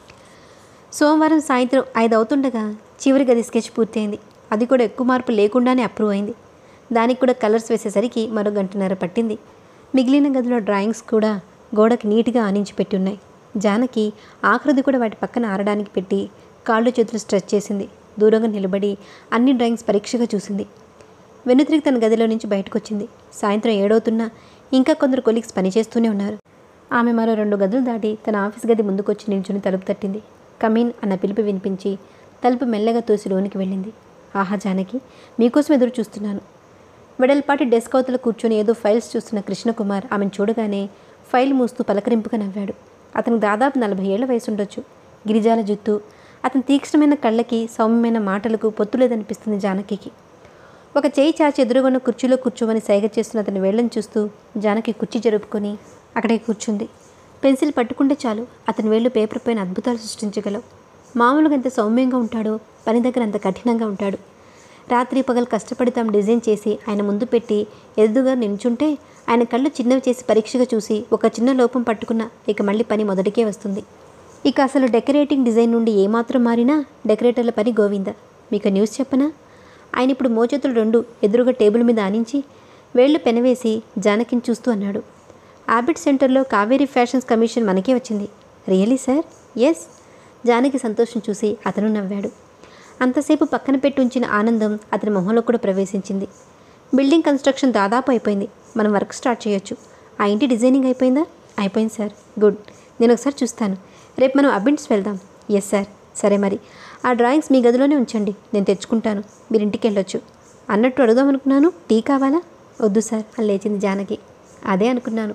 సోమవారం సాయంత్రం ఐదు అవుతుండగా చివరి గది స్కెచ్ పూర్తయింది. అది కూడా ఎక్కువ మార్పు లేకుండానే అప్రూవ్ అయింది. దానికి కూడా కలర్స్ వేసేసరికి మరో గంటన్నర పట్టింది. మిగిలిన గదిలో డ్రాయింగ్స్ కూడా గోడకి నీట్గా ఆనించి పెట్టి ఉన్నాయి. జానకి ఆఖరిది కూడా వాటి పక్కన ఆరడానికి పెట్టి కాళ్ళు చేతులు స్ట్రెచ్ చేసింది. దూరంగా నిలబడి అన్ని డ్రాయింగ్స్ పరీక్షగా చూసింది. వెనుతిరిగి తన గదిలో నుంచి బయటకు వచ్చింది. సాయంత్రం ఏడవుతున్నా ఇంకా కొందరు కొలీగ్స్ పనిచేస్తూనే ఉన్నారు. ఆమె మరో రెండు గదులు దాటి తన ఆఫీస్ గది ముందుకొచ్చి నిల్చుని తలుపు తట్టింది. కమీన్ అన్న పిలుపు వినిపించి తలుపు మెల్లగా తోసి లోనికి వెళ్ళింది. ఆహా జానకి, మీకోసం ఎదురు చూస్తున్నాను. వెడల్పాటి డెస్క్ అవతల కూర్చొని ఏదో ఫైల్స్ చూస్తున్న కృష్ణకుమార్ ఆమెను చూడగానే ఫైల్ మూస్తూ పలకరింపుగా నవ్వాడు. అతనికి దాదాపు నలభై ఏళ్ల వయసు ఉండొచ్చు. గిరిజాల జుత్తు, అతని తీక్ష్ణమైన కళ్ళకి సౌమ్యమైన మాటలకు పొత్తులేదనిపిస్తుంది జానకికి. ఒక చేయి చాచి ఎదురుగున్న కుర్చీలో కూర్చోమని సైగ చేస్తున్న అతని వేళ్లను చూస్తూ జానకి కుర్చీ జరుపుకొని అక్కడే కూర్చుంది. పెన్సిల్ పట్టుకుంటే చాలు అతని వేళ్ళు పేపర్ పైన అద్భుతాలు సృష్టించగలవు. మామూలుగా ఎంత సౌమ్యంగా ఉంటాడో పని దగ్గర అంత కఠినంగా ఉంటాడు. రాత్రి పగలు కష్టపడి తాము డిజైన్ చేసి ఆయన ముందు పెట్టి ఎదురుగా నిల్చుంటే ఆయన కళ్ళు చిన్నవి చేసి పరీక్షగా చూసి ఒక చిన్న లోపం పట్టుకున్న ఇక మళ్ళీ పని మొదటికే వస్తుంది. ఇక అసలు డెకరేటింగ్ డిజైన్ నుండి ఏమాత్రం మారినా డెకరేటర్ల పని గోవింద. మీకు న్యూస్ చెప్పనా? ఆయన ఇప్పుడు మోచేతులు రెండు ఎదురుగా టేబుల్ మీద ఆనించి వేళ్లు పెనవేసి జానకిని చూస్తూ అన్నాడు. ఆబిడ్ సెంటర్లో కావేరీ ఫ్యాషన్స్ కమిషన్ మనకే వచ్చింది. Really sir? ఎస్. జానకి సంతోషం చూసి అతను నవ్వాడు. అంతసేపు పక్కన పెట్టి ఉంచిన ఆనందం అతని మొహంలో కూడా ప్రవేశించింది. బిల్డింగ్ కన్స్ట్రక్షన్ దాదాపు అయిపోయింది. మనం వర్క్ స్టార్ట్ చేయొచ్చు. ఆ ఇంటి డిజైనింగ్ అయిపోయిందా? అయిపోయింది సార్. గుడ్. నేను ఒకసారి చూస్తాను. రేపు మనం అబిడ్స్ వెళ్దాం. Yes sir. సరే మరి ఆ డ్రాయింగ్స్ మీ గదిలోనే ఉంచండి, నేను తెచ్చుకుంటాను. మీరు ఇంటికి వెళ్ళొచ్చు. అన్నట్టు అడుగుదాం అనుకున్నాను, టీ కావాలా? వద్దు సార్ అని లేచింది జానకి. అదే అనుకున్నాను.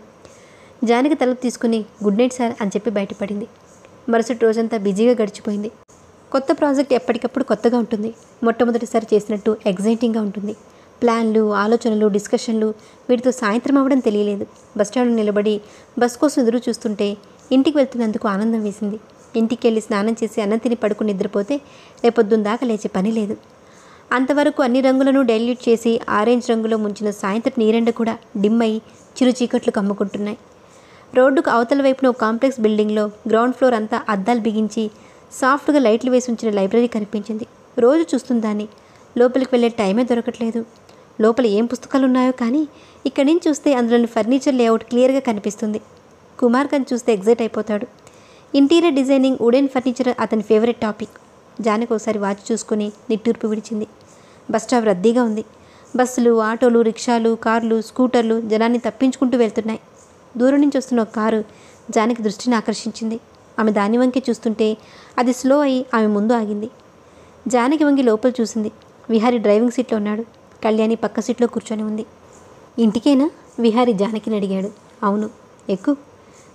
జానకి తలుపు తీసుకుని గుడ్ నైట్ సార్ అని చెప్పి బయటపడింది. మరుసటి రోజంతా బిజీగా గడిచిపోయింది. కొత్త ప్రాజెక్ట్ ఎప్పటికప్పుడు కొత్తగా ఉంటుంది. మొట్టమొదటిసారి చేసినట్టు ఎగ్జైటింగ్గా ఉంటుంది. ప్లాన్లు, ఆలోచనలు, డిస్కషన్లు, వీటితో సాయంత్రం అవ్వడం తెలియలేదు. బస్టాండ్లో నిలబడి బస్ కోసం ఎదురు చూస్తుంటే ఇంటికి వెళ్తున్నందుకు ఆనందం వేసింది. ఇంటికి వెళ్ళి స్నానం చేసి అన్నం తిని పడుకుని నిద్రపోతే రేపొద్దున దాకా లేచే పని లేదు. అంతవరకు అన్ని రంగులను డైల్యూట్ చేసి ఆరెంజ్ రంగులో ముంచిన సాయంత్రం నీరెండ కూడా డిమ్ అయి చిరు చీకట్లు కమ్ముకుంటున్నాయి. రోడ్డుకు అవతల వైపున ఒక కాంప్లెక్స్ బిల్డింగ్లో గ్రౌండ్ ఫ్లోర్ అంతా అద్దాలు బిగించి సాఫ్ట్గా లైట్లు వేసి ఉంచిన లైబ్రరీ కనిపించింది. రోజు చూస్తుంది దాన్ని. లోపలికి వెళ్ళే టైమే దొరకట్లేదు. లోపల ఏం పుస్తకాలు ఉన్నాయో కానీ ఇక్కడి నుంచి చూస్తే అందులోని ఫర్నిచర్ లేఅవుట్ క్లియర్గా కనిపిస్తుంది. కుమార్ ఖాన్ చూస్తే ఎగ్జైట్ అయిపోతాడు. ఇంటీరియర్ డిజైనింగ్, వుడెన్ ఫర్నిచర్ అతని ఫేవరెట్ టాపిక్. జానకి ఒకసారి వాచ్ చూసుకుని నిట్టూర్పు విడిచింది. బస్ స్టాప్ రద్దీగా ఉంది. బస్సులు, ఆటోలు, రిక్షాలు, కార్లు, స్కూటర్లు జనాన్ని తప్పించుకుంటూ వెళ్తున్నాయి. దూరం నుంచి వస్తున్న ఒక కారు జానకి దృష్టిని ఆకర్షించింది. ఆమె దాని వంకే చూస్తుంటే అది స్లో అయి ఆమె ముందు ఆగింది. జానకి వంగి లోపల చూసింది. విహారీ డ్రైవింగ్ సీట్లో ఉన్నాడు. కళ్యాణి పక్క సీట్లో కూర్చొని ఉంది. ఇంటికేనా? విహారీ జానకిని అడిగాడు. అవును. ఎక్కువ.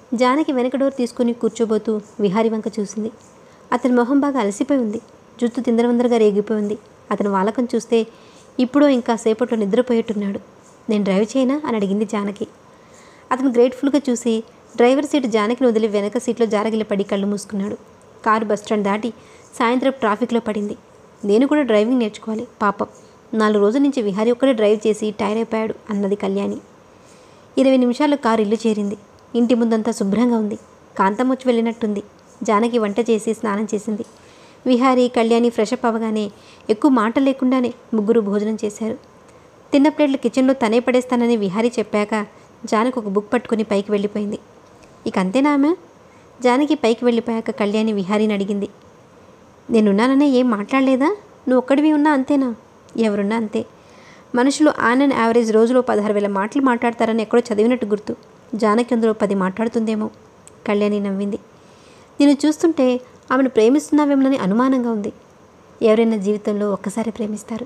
జానకి వెనక డోర్ తీసుకుని కూర్చోబోతూ విహారీ వంక చూసింది. అతని మొహం బాగా అలసిపోయి ఉంది. జుత్తు తిందరవందరగా రేగిపోయి ఉంది. అతని వాలకం చూస్తే ఇప్పుడో ఇంకా సేపట్లో నిద్రపోయేట్టున్నాడు. నేను డ్రైవ్ చేయనా అని అడిగింది జానకి. అతను గ్రేట్ఫుల్గా చూసి డ్రైవర్ సీటు జానకిని వదిలి వెనక సీట్లో జారగిలి పడి కళ్ళు మూసుకున్నాడు. కారు బస్టాండ్ దాటి సాయంత్రం ట్రాఫిక్లో పడింది. నేను కూడా డ్రైవింగ్ నేర్చుకోవాలి పాపం. నాలుగు రోజుల నుంచి విహారీ ఒక్కడే డ్రైవ్ చేసి టైర్ అయిపోయాడు అన్నది కళ్యాణి. ఇరవై నిమిషాల్లో కారు ఇల్లు చేరింది. ఇంటి ముందంతా శుభ్రంగా ఉంది. కాంతం వచ్చి వెళ్ళినట్టుంది. జానకి వంట చేసి స్నానం చేసింది. విహారీ కళ్యాణి ఫ్రెషప్ అవ్వగానే ఎక్కువ మాట లేకుండానే ముగ్గురు భోజనం చేశారు. తిన్న ప్లేట్లు కిచెన్లో తనే పడేస్తానని విహారీ చెప్పాక జానకి ఒక బుక్ పట్టుకుని పైకి వెళ్ళిపోయింది. ఇక అంతేనా ఆమె? జానకి పైకి వెళ్ళిపోయాక కళ్యాణి విహారీని అడిగింది. నేనున్నాననే ఏం మాట్లాడలేదా? నువ్వు ఒక్కడివి ఉన్నా అంతేనా? ఎవరున్నా అంతే. మనుషులు ఆన్ అండ్ యావరేజ్ రోజులో పదహారు వేల మాటలు మాట్లాడతారని ఎక్కడో చదివినట్టు గుర్తు. జానకి అందులో పది మాట్లాడుతుందేమో. కళ్యాణి నవ్వింది. నేను చూస్తుంటే ఆమెను ప్రేమిస్తున్నావేమోనని అనుమానంగా ఉంది. ఎవరైనా జీవితంలో ఒక్కసారి ప్రేమిస్తారు.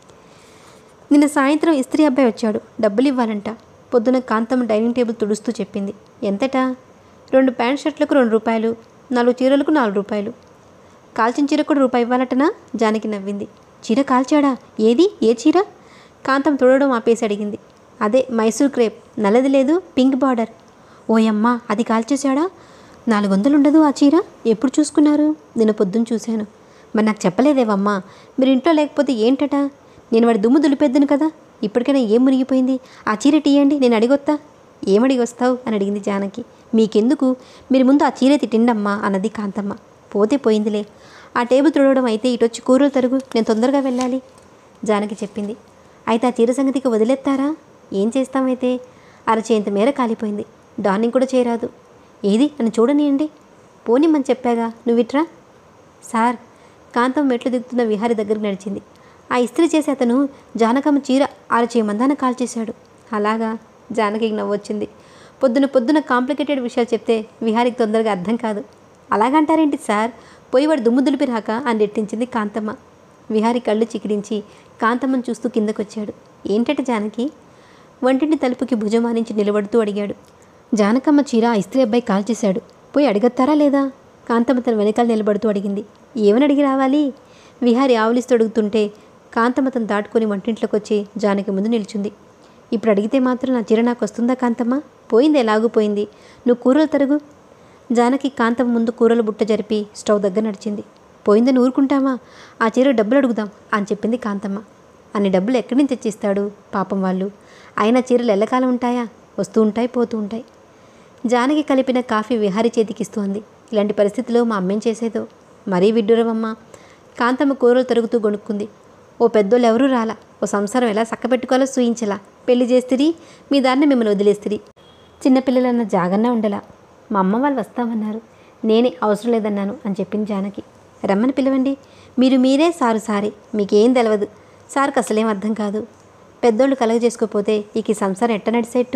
నిన్న సాయంత్రం ఇస్త్రీ అబ్బాయి వచ్చాడు. డబ్బులు ఇవ్వాలంట. పొద్దున కాంతమ్మ డైనింగ్ టేబుల్ తుడుస్తూ చెప్పింది. ఎంతటా? రెండు ప్యాంట్ షర్ట్లకు రెండు రూపాయలు, నాలుగు చీరలకు నాలుగు రూపాయలు. కాల్చిన చీర కూడా రూపాయి ఇవ్వాలటనా? జానకి నవ్వింది. చీర కాల్చాడా? ఏది? ఏ చీర? కాంతం తుడవడం ఆపేసి అడిగింది. అదే మైసూర్ క్రేప్, నల్లది లేదు, పింక్ బార్డర్. ఓయమ్మా, అది కాల్చేశాడా? నాలుగు వందలు ఉండదు ఆ చీర. ఎప్పుడు చూసుకున్నారు? నిన్న పొద్దున్న చూశాను. మరి నాకు చెప్పలేదేవమ్మా. మీరు ఇంట్లో లేకపోతే ఏంటట? నేను వాడి దుమ్ము దులిపేద్దును కదా. ఇప్పటికైనా ఏం మునిగిపోయింది? ఆ చీర టీయండి, నేను అడిగొత్తా. ఏమడిగి వస్తావు అని అడిగింది జానకి. మీకెందుకు, మీరు ముందు ఆ చీర తిండమ్మా అన్నది కాంతమ్మ. పోతే పోయిందిలే. ఆ టేబుల్ తుడవడం అయితే ఇటొచ్చి కూరలు తరుగు, నేను తొందరగా వెళ్ళాలి జానకి చెప్పింది. అయితే ఆ చీర సంగతికి వదిలేస్తారా? ఏం చేస్తామైతే? అరచేంత మేర కాలిపోయింది. డార్నింగ్ కూడా చేయరాదు. ఏది నన్ను చూడనియండి. పోనిమ్మని చెప్పాగా, నువ్విట్రా. సార్, కాంతం మెట్లు దిగుతున్న విహారీ దగ్గరికి నడిచింది. ఆ ఇస్త్రీ చేసి అతను జానకమ్మ చీర అరచేయమందాన కాల్చేశాడు. అలాగా? జానకికి నవ్వొచ్చింది. పొద్దున పొద్దున కాంప్లికేటెడ్ విషయాలు చెప్తే విహారీకి తొందరగా అర్థం కాదు. అలాగంటారేంటి సార్? పోయి వాడు దుమ్ము దులిపి రాక అని రెట్టించింది కాంతమ్మ. విహారీ కళ్ళు చికిరించి కాంతమ్మను చూస్తూ కిందకొచ్చాడు. ఏంటట జానకి? వంటింటి తలుపుకి భుజమానించి నిలబడుతూ అడిగాడు. జానకమ్మ చీర ఇస్త్రీ అబ్బాయి కాల్చేశాడు. పోయి అడిగొత్తారా లేదా? కాంతమ్మ తన వెనకాల నిలబడుతూ అడిగింది. ఏమని అడిగి రావాలి? విహారీ ఆవులిస్తూ అడుగుతుంటే కాంతమ్మ తను దాటుకొని వంటింట్లోకి వచ్చి జానకి ముందు నిల్చుంది. ఇప్పుడు అడిగితే మాత్రం నా చీర నాకు వస్తుందా కాంతమ్మ? పోయింది, ఎలాగూ పోయింది. నువ్వు కూరలు తరుగు. జానకి కాంతమ్మ ముందు కూరల బుట్ట జరిపి స్టవ్ దగ్గర నడిచింది. పోయిందని ఊరుకుంటామా? ఆ చీర డబ్బులు అడుగుదాం అని చెప్పింది కాంతమ్మ. అన్ని డబ్బులు ఎక్కడి నుంచి తెచ్చిస్తాడు పాపం వాళ్ళు? అయినా చీరలు ఎల్లకాలం ఉంటాయా? వస్తూ ఉంటాయి, పోతూ ఉంటాయి. జానకి కలిపిన కాఫీ విహారీ చేతికిస్తూ అంది. ఇలాంటి పరిస్థితిలో మా అమ్మేం చేసేదో. మరీ విడ్డూరమమ్మా. కాంతమ్మ కూరలు తరుగుతూ గొనుక్కుంది. ఓ పెద్దోళ్ళు ఎవరూ రాలా. ఓ సంసారం ఎలా చక్కబెట్టుకోవాలో సూయించలా. పెళ్లి చేస్తిరి, మీ దారిని మిమ్మల్ని వదిలేస్తిరి. చిన్నపిల్లలన్న జాగన్నా ఉండలా. మా అమ్మ వాళ్ళు వస్తామన్నారు. నేనే అవసరం లేదన్నాను అని చెప్పింది జానకి. రమ్మని పిలవండి. మీరు మీరే సారు సారీ. మీకేం తెలవదు. సార్కి అసలేం అర్థం కాదు. పెద్దోళ్ళు కలగ చేసుకోపోతే ఇక ఈ సంసారం ఎట్ట నడిసేట్టు?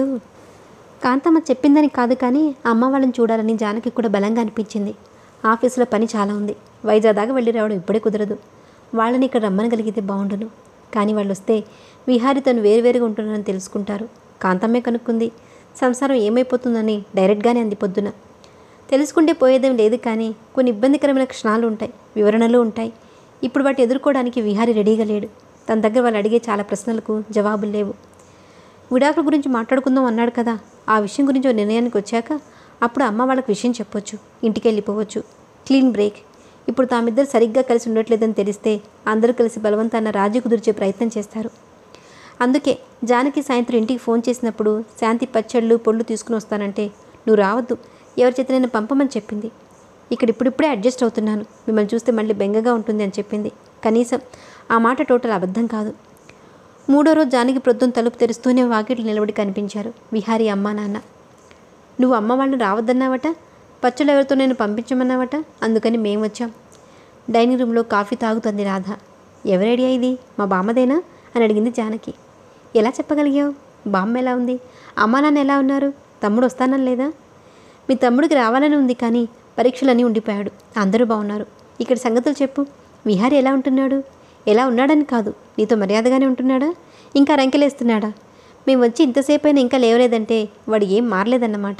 కాంతమ్మ చెప్పిందని కాదు, కానీ అమ్మ వాళ్ళని చూడాలని జానకి కూడా బలంగా అనిపించింది. ఆఫీసులో పని చాలా ఉంది. వైజాగ్ దాకా వెళ్ళి రావడం ఇప్పుడే కుదరదు. వాళ్ళని ఇక్కడ రమ్మనగలిగితే బాగుండును. కానీ వాళ్ళు వస్తే విహారీ తను వేరువేరుగా ఉంటున్నారని తెలుసుకుంటారు. కాంతమ్మే కనుక్కుంది. సంసారం ఏమైపోతుందని డైరెక్ట్గానే అంది పొద్దున. తెలుసుకుంటే పోయేదేం లేదు, కానీ కొన్ని ఇబ్బందికరమైన క్షణాలు ఉంటాయి, వివరణలు ఉంటాయి. ఇప్పుడు వాటి ఎదుర్కోవడానికి విహారీ రెడీగా లేడు. తన దగ్గర వాళ్ళు అడిగే చాలా ప్రశ్నలకు జవాబులు లేవు. విడాకుల గురించి మాట్లాడుకుందాం అన్నాడు కదా. ఆ విషయం గురించి ఓ నిర్ణయానికి వచ్చాక అప్పుడు అమ్మ వాళ్ళకి విషయం చెప్పొచ్చు. ఇంటికి వెళ్ళిపోవచ్చు. Clean break. ఇప్పుడు తామిద్దరు సరిగ్గా కలిసి ఉండట్లేదని తెలిస్తే అందరూ కలిసి బలవంతాన రాజీ కుదిర్చే ప్రయత్నం చేస్తారు. అందుకే జానకి సాయంత్రం ఇంటికి ఫోన్ చేసినప్పుడు శాంతి పచ్చళ్ళు పొళ్ళు తీసుకుని వస్తానంటే నువ్వు రావద్దు, ఎవరి చేతనైనా పంపమని చెప్పింది. ఇక్కడ ఇప్పుడిప్పుడే అడ్జస్ట్ అవుతున్నాను, మిమ్మల్ని చూస్తే మళ్ళీ బెంగగా ఉంటుంది అని చెప్పింది. కనీసం ఆ మాట టోటల్ అబద్ధం కాదు. మూడో రోజు జానకి ప్రొద్దున తలుపు తెరుస్తూనే వాకిట్లు నిలబడి కనిపించారు విహారీ అమ్మా నాన్న. నువ్వు అమ్మ వాళ్ళని రావద్దన్నావట, పచ్చళ్ళు ఎవరితో నేను పంపించమన్నావట, అందుకని మేము వచ్చాం. డైనింగ్ రూమ్లో కాఫీ తాగుతుంది రాధ. ఎవరి ఐడియా ఇది? మా బామ్మదేనా అని అడిగింది జానకి. ఎలా చెప్పగలిగావు? బామ్మ ఎలా ఉంది? అమ్మా నాన్న ఎలా ఉన్నారు? తమ్ముడు వస్తానని లేదా? మీ తమ్ముడికి రావాలని ఉంది, కానీ పరీక్షలన్నీ ఉండిపోయాడు. అందరూ బాగున్నారు. ఇక్కడ సంగతులు చెప్పు. విహారీ ఎలా ఉంటున్నాడు? ఎలా ఉన్నాడని కాదు, నీతో మర్యాదగానే ఉంటున్నాడా? ఇంకా రంకెలేస్తున్నాడా? మేము వచ్చి ఇంతసేపు అయినా ఇంకా లేవలేదంటే వాడు ఏం మారలేదన్నమాట.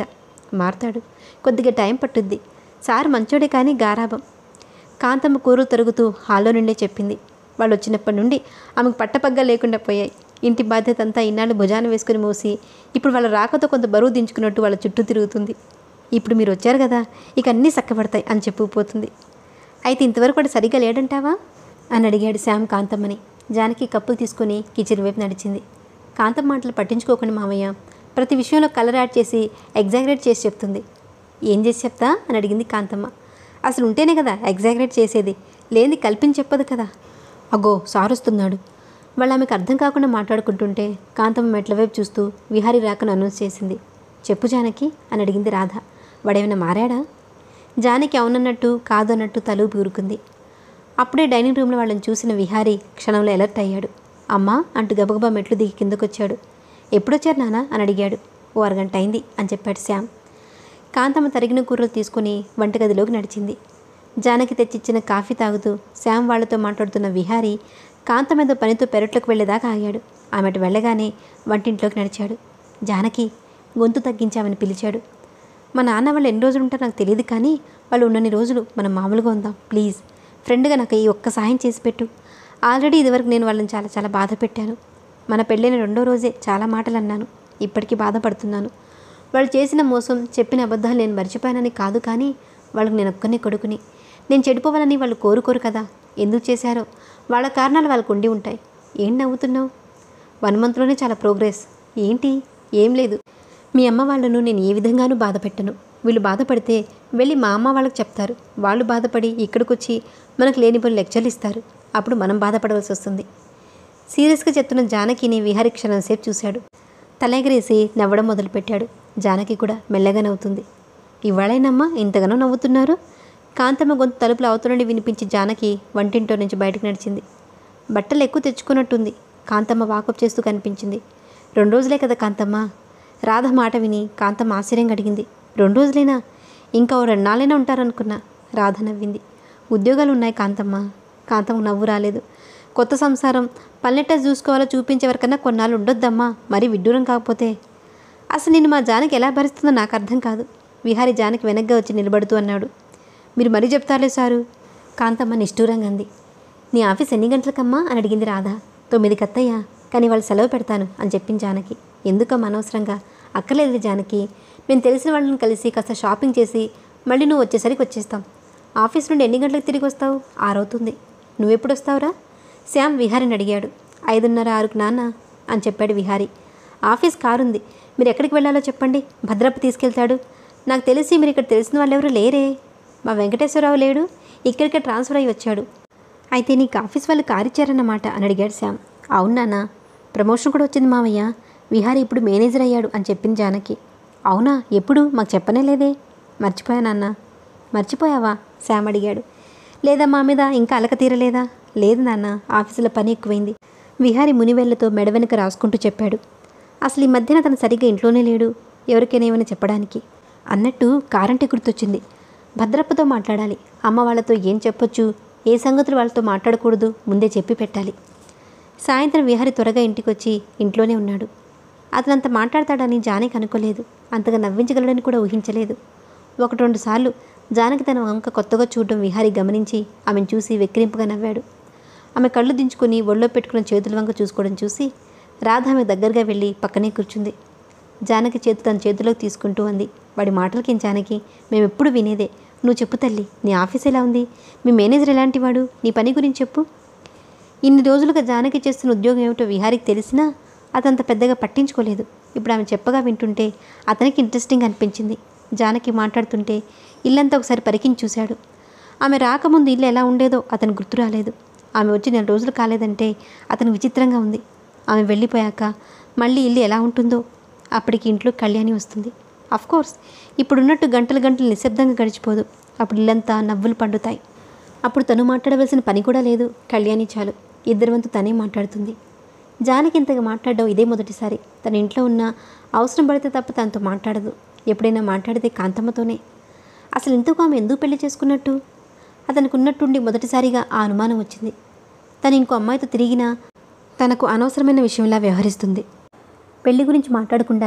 మారుతాడు. కొద్దిగా టైం పట్టుద్ది. సార్ మంచోడే కానీ గారాబం. కాంతమ్మ కూరలు తరుగుతూ హాల్లో నుండే చెప్పింది. వాళ్ళు వచ్చినప్పటి నుండి ఆమెకు పట్టపగ్గా లేకుండా పోయాయి. ఇంటి బాధ్యత అంతా ఇన్నాళ్ళు భుజాన వేసుకుని మోసి ఇప్పుడు వాళ్ళ రాకతో కొంత బరువు దించుకున్నట్టు వాళ్ళ చుట్టూ తిరుగుతుంది. ఇప్పుడు మీరు వచ్చారు కదా, ఇక అన్నీ చక్కబడతాయి అని చెప్పుకుపోతుంది. అయితే ఇంతవరకు కూడా సరిగ్గా లేడంటావా అని అడిగాడు శ్యామ్ కాంతమ్మని. జానకి కప్పులు తీసుకుని కిచెన్ వైపు నడిచింది. కాంతమ్మ మాటలు పట్టించుకోకండి మామయ్య, ప్రతి విషయంలో కలర్ యాడ్ చేసి ఎగ్జాగరేట్ చేసి చెప్తుంది. ఏం చేసి చెప్తా అని అడిగింది కాంతమ్మ. అసలు ఉంటేనే కదా ఎగ్జాగరేట్ చేసేది, లేని కల్పించి చెప్పదు కదా. అగో సారుస్తున్నాడు. వాళ్ళు ఆమెకు అర్థం కాకుండా మాట్లాడుకుంటుంటే కాంతమ్మ మెట్ల వైపు చూస్తూ విహారీ రాకను అనౌన్స్ చేసింది. చెప్పు జానకి అని అడిగింది రాధ. వాడేమైనా మారాడా? జానకి అవునన్నట్టు కాదు అన్నట్టు తలుపు ఊరుకుంది. అప్పుడే డైనింగ్ రూమ్లో వాళ్ళని చూసిన విహారీ క్షణంలో అలర్ట్ అయ్యాడు. అమ్మా అంటూ గబగబా మెట్లు దిగి కిందకొచ్చాడు. ఎప్పుడొచ్చారు నాన్న అని అడిగాడు. ఓ అరగంట అయింది అని చెప్పాడు శ్యామ్. కాంతమ్మ తరిగిన కూరలు తీసుకుని వంటగదిలోకి నడిచింది. జానకి తెచ్చిచ్చిన కాఫీ తాగుతూ శ్యామ్ వాళ్లతో మాట్లాడుతున్న విహారీ కాంతమ్మ మీద పనితో పెరట్లోకి వెళ్ళేదాకా ఆగాడు. ఆమెటు వెళ్ళగానే వంటింట్లోకి నడిచాడు. జానకి గొంతు తగ్గించామని పిలిచాడు. మా నాన్న వాళ్ళు ఎన్ని రోజులు ఉంటారో నాకు తెలియదు, కానీ వాళ్ళు ఉన్నన్ని రోజులు మనం మామూలుగా ఉందాం ప్లీజ్. ఫ్రెండ్గా నాకు ఈ ఒక్క సహాయం చేసి పెట్టు. ఆల్రెడీ ఇదివరకు నేను వాళ్ళని చాలా చాలా బాధ పెట్టాను. మన పెళ్ళైన రెండో రోజే చాలా మాటలు అన్నాను. ఇప్పటికీ బాధపడుతున్నాను. వాళ్ళు చేసిన మోసం, చెప్పిన అబద్ధాలు నేను మర్చిపోయానని కాదు, కానీ వాళ్ళకి నేను ఒక్కనే కొడుకుని. నేను చెడిపోవాలని వాళ్ళు కోరుకోరు కదా. ఎందుకు చేశారో వాళ్ళ కారణాలు వాళ్ళకు ఉండి ఉంటాయి. ఏం నవ్వుతున్నావు? వన్ మంత్లోనే చాలా ప్రోగ్రెస్. ఏంటి? ఏం లేదు. మీ అమ్మ వాళ్ళను నేను ఏ విధంగానూ బాధ పెట్టను. వీళ్ళు బాధపడితే వెళ్ళి మా అమ్మ వాళ్ళకి చెప్తారు. వాళ్ళు బాధపడి ఇక్కడికి వచ్చి మనకు లేనిపోయిన లెక్చర్లు ఇస్తారు. అప్పుడు మనం బాధపడవలసి వస్తుంది. సీరియస్గా చెప్తున్న జానకిని విహారీ క్షణం సేపు చూశాడు. తలెగరేసి నవ్వడం మొదలుపెట్టాడు. జానకి కూడా మెల్లగా నవ్వుతుంది. ఇవాళైనమ్మా ఇంతగానో నవ్వుతున్నారు? కాంతమ్మ గొంతు తలుపులు అవుతుండి వినిపించి జానకి వంటింటో నుంచి బయటకు నడిచింది. బట్టలు ఎక్కువ తెచ్చుకున్నట్టుంది. కాంతమ్మ వాకప్ చేస్తూ కనిపించింది. రెండు రోజులే కదా కాంతమ్మ. రాధ మాట విని కాంతమ్మ ఆశ్చర్యంగా అడిగింది. రెండు రోజులైనా? ఇంకా ఓ రెండు నాళ్ళైనా ఉంటారనుకున్నా. రాధ నవ్వింది. ఉద్యోగాలు ఉన్నాయి కాంతమ్మ. కాంతమ్మ నవ్వు రాలేదు. కొత్త సంసారం పల్లెట చూసుకోవాలో చూపించేవరకన్నా కొన్నాళ్ళు ఉండొద్దమ్మా, మరీ విడ్డూరం కాకపోతే. అసలు నేను మా జానకి ఎలా భరిస్తుందో నాకు అర్థం కాదు. విహారీ జానకి వెనక్గా వచ్చి నిలబడుతూ అన్నాడు. మీరు మరీ చెప్తారులే సారు. కాంతమ్మ నిష్ఠూరంగా అంది. నీ ఆఫీస్ ఎన్ని గంటలకమ్మా అని అడిగింది రాధ. తొమ్మిది కత్తయ్యా, కానీ వాళ్ళు సెలవు పెడతాను అని చెప్పింది జానకి. ఎందుకమ్మా అనవసరంగా? అక్కర్లేదు జానకి, మేము తెలిసిన వాళ్ళని కలిసి కాస్త షాపింగ్ చేసి మళ్ళీ నువ్వు వచ్చేసరికి వచ్చేస్తాం. ఆఫీస్ నుండి ఎన్ని గంటలకు తిరిగి వస్తావు? ఆరవుతుంది. నువ్వెప్పుడు వస్తావురా? శ్యామ్ విహారీని అడిగాడు. ఐదున్నర ఆరుకు నాన్న అని చెప్పాడు విహారీ. ఆఫీస్ కారుంది, మీరు ఎక్కడికి వెళ్ళాలో చెప్పండి, భద్రప్ప తీసుకెళ్తాడు. నాకు తెలిసి మీరు ఇక్కడ తెలిసిన వాళ్ళు ఎవరు లేరే. మా వెంకటేశ్వరరావు లేడు, ఇక్కడికే ట్రాన్స్ఫర్ అయ్యి వచ్చాడు. అయితే నీకు ఆఫీస్ వాళ్ళు కారు ఇచ్చారన్నమాట అని అడిగాడు శ్యామ్. అవునాన్న, ప్రమోషన్ కూడా వచ్చింది మావయ్య. విహారీ ఇప్పుడు మేనేజర్ అయ్యాడు అని చెప్పింది జానకి. అవునా? ఎప్పుడు? మాకు చెప్పనే లేదే. మర్చిపోయానన్న. మర్చిపోయావా? శ్యామ్ అడిగాడు. లేదా మా మీద ఇంకా అలక తీరలేదా? లేదు నాన్న, ఆఫీసులో పని ఎక్కువైంది. విహారీ మునివేళ్లతో మెడ వెనుక రాసుకుంటూ చెప్పాడు. అసలు ఈ మధ్యన తను సరిగ్గా ఇంట్లోనే లేడు, ఎవరికైనా ఏమైనా చెప్పడానికి. అన్నట్టు కారంటే గుర్తొచ్చింది. భద్రప్పతో మాట్లాడాలి. అమ్మ వాళ్ళతో ఏం చెప్పొచ్చు, ఏ సంగతులు వాళ్ళతో మాట్లాడకూడదు ముందే చెప్పి పెట్టాలి. సాయంత్రం విహారీ త్వరగా ఇంటికి వచ్చి ఇంట్లోనే ఉన్నాడు. అతనంత మాట్లాడతాడని జానకి అనుకోలేదు. అంతగా నవ్వించగలడని కూడా ఊహించలేదు. ఒకటి రెండు సార్లు జానకి తన వంక కొత్తగా చూడడం విహారీ గమనించి ఆమెను చూసి వెక్కిరింపుగా నవ్వాడు. ఆమె కళ్ళు దించుకొని ఒళ్ళో పెట్టుకున్న చేతుల వంక చూసుకోవడం చూసి రాధ ఆమె దగ్గరగా వెళ్ళి పక్కనే కూర్చుంది. జానకి చేతు తన చేతిలోకి తీసుకుంటూ అంది. వాడి మాటలకేం జానకి, మేమెప్పుడు వినేదే. నువ్వు చెప్పు తల్లి, నీ ఆఫీస్ ఎలా ఉంది? మీ మేనేజర్ ఎలాంటి వాడు? నీ పని గురించి చెప్పు. ఇన్ని రోజులుగా జానకి చేస్తున్న ఉద్యోగం ఏమిటో విహారీకి తెలిసినా అతంత పెద్దగా పట్టించుకోలేదు. ఇప్పుడు ఆమె చెప్పగా వింటుంటే అతనికి ఇంట్రెస్టింగ్ అనిపించింది. జానకి మాట్లాడుతుంటే ఇల్లంతా ఒకసారి పరికించి చూశాడు. ఆమె రాకముందు ఇల్లు ఎలా ఉండేదో అతను గుర్తు రాలేదు. ఆమె వచ్చి నెల రోజులు కాలేదంటే అతను విచిత్రంగా ఉంది. ఆమె వెళ్ళిపోయాక మళ్ళీ ఇల్లు ఎలా ఉంటుందో. అప్పటికి ఇంట్లో కళ్యాణి వస్తుంది. అఫ్కోర్స్ ఇప్పుడున్నట్టు గంటలు గంటలు నిశ్శబ్దంగా గడిచిపోదు. అప్పుడు ఇల్లంతా నవ్వులు పండుతాయి. అప్పుడు తను మాట్లాడవలసిన పని కూడా లేదు. కళ్యాణి చాలు, ఇద్దరి వంతు తనే మాట్లాడుతుంది. జానకి ఇంతగా మాట్లాడడం ఇదే మొదటిసారి. తన ఇంట్లో ఉన్న అవసరం పడితే తప్ప తనతో మాట్లాడదు. ఎప్పుడైనా మాట్లాడితే కాంతమ్మతోనే. అసలు ఇంతకు ఆమె ఎందుకు పెళ్లి చేసుకున్నట్టు? అతనికి ఉన్నట్టుండి మొదటిసారిగా ఆ అనుమానం వచ్చింది. తను ఇంకో అమ్మాయితో తిరిగినా తనకు అనవసరమైన విషయంలా వ్యవహరిస్తుంది. పెళ్లి గురించి మాట్లాడకుండానే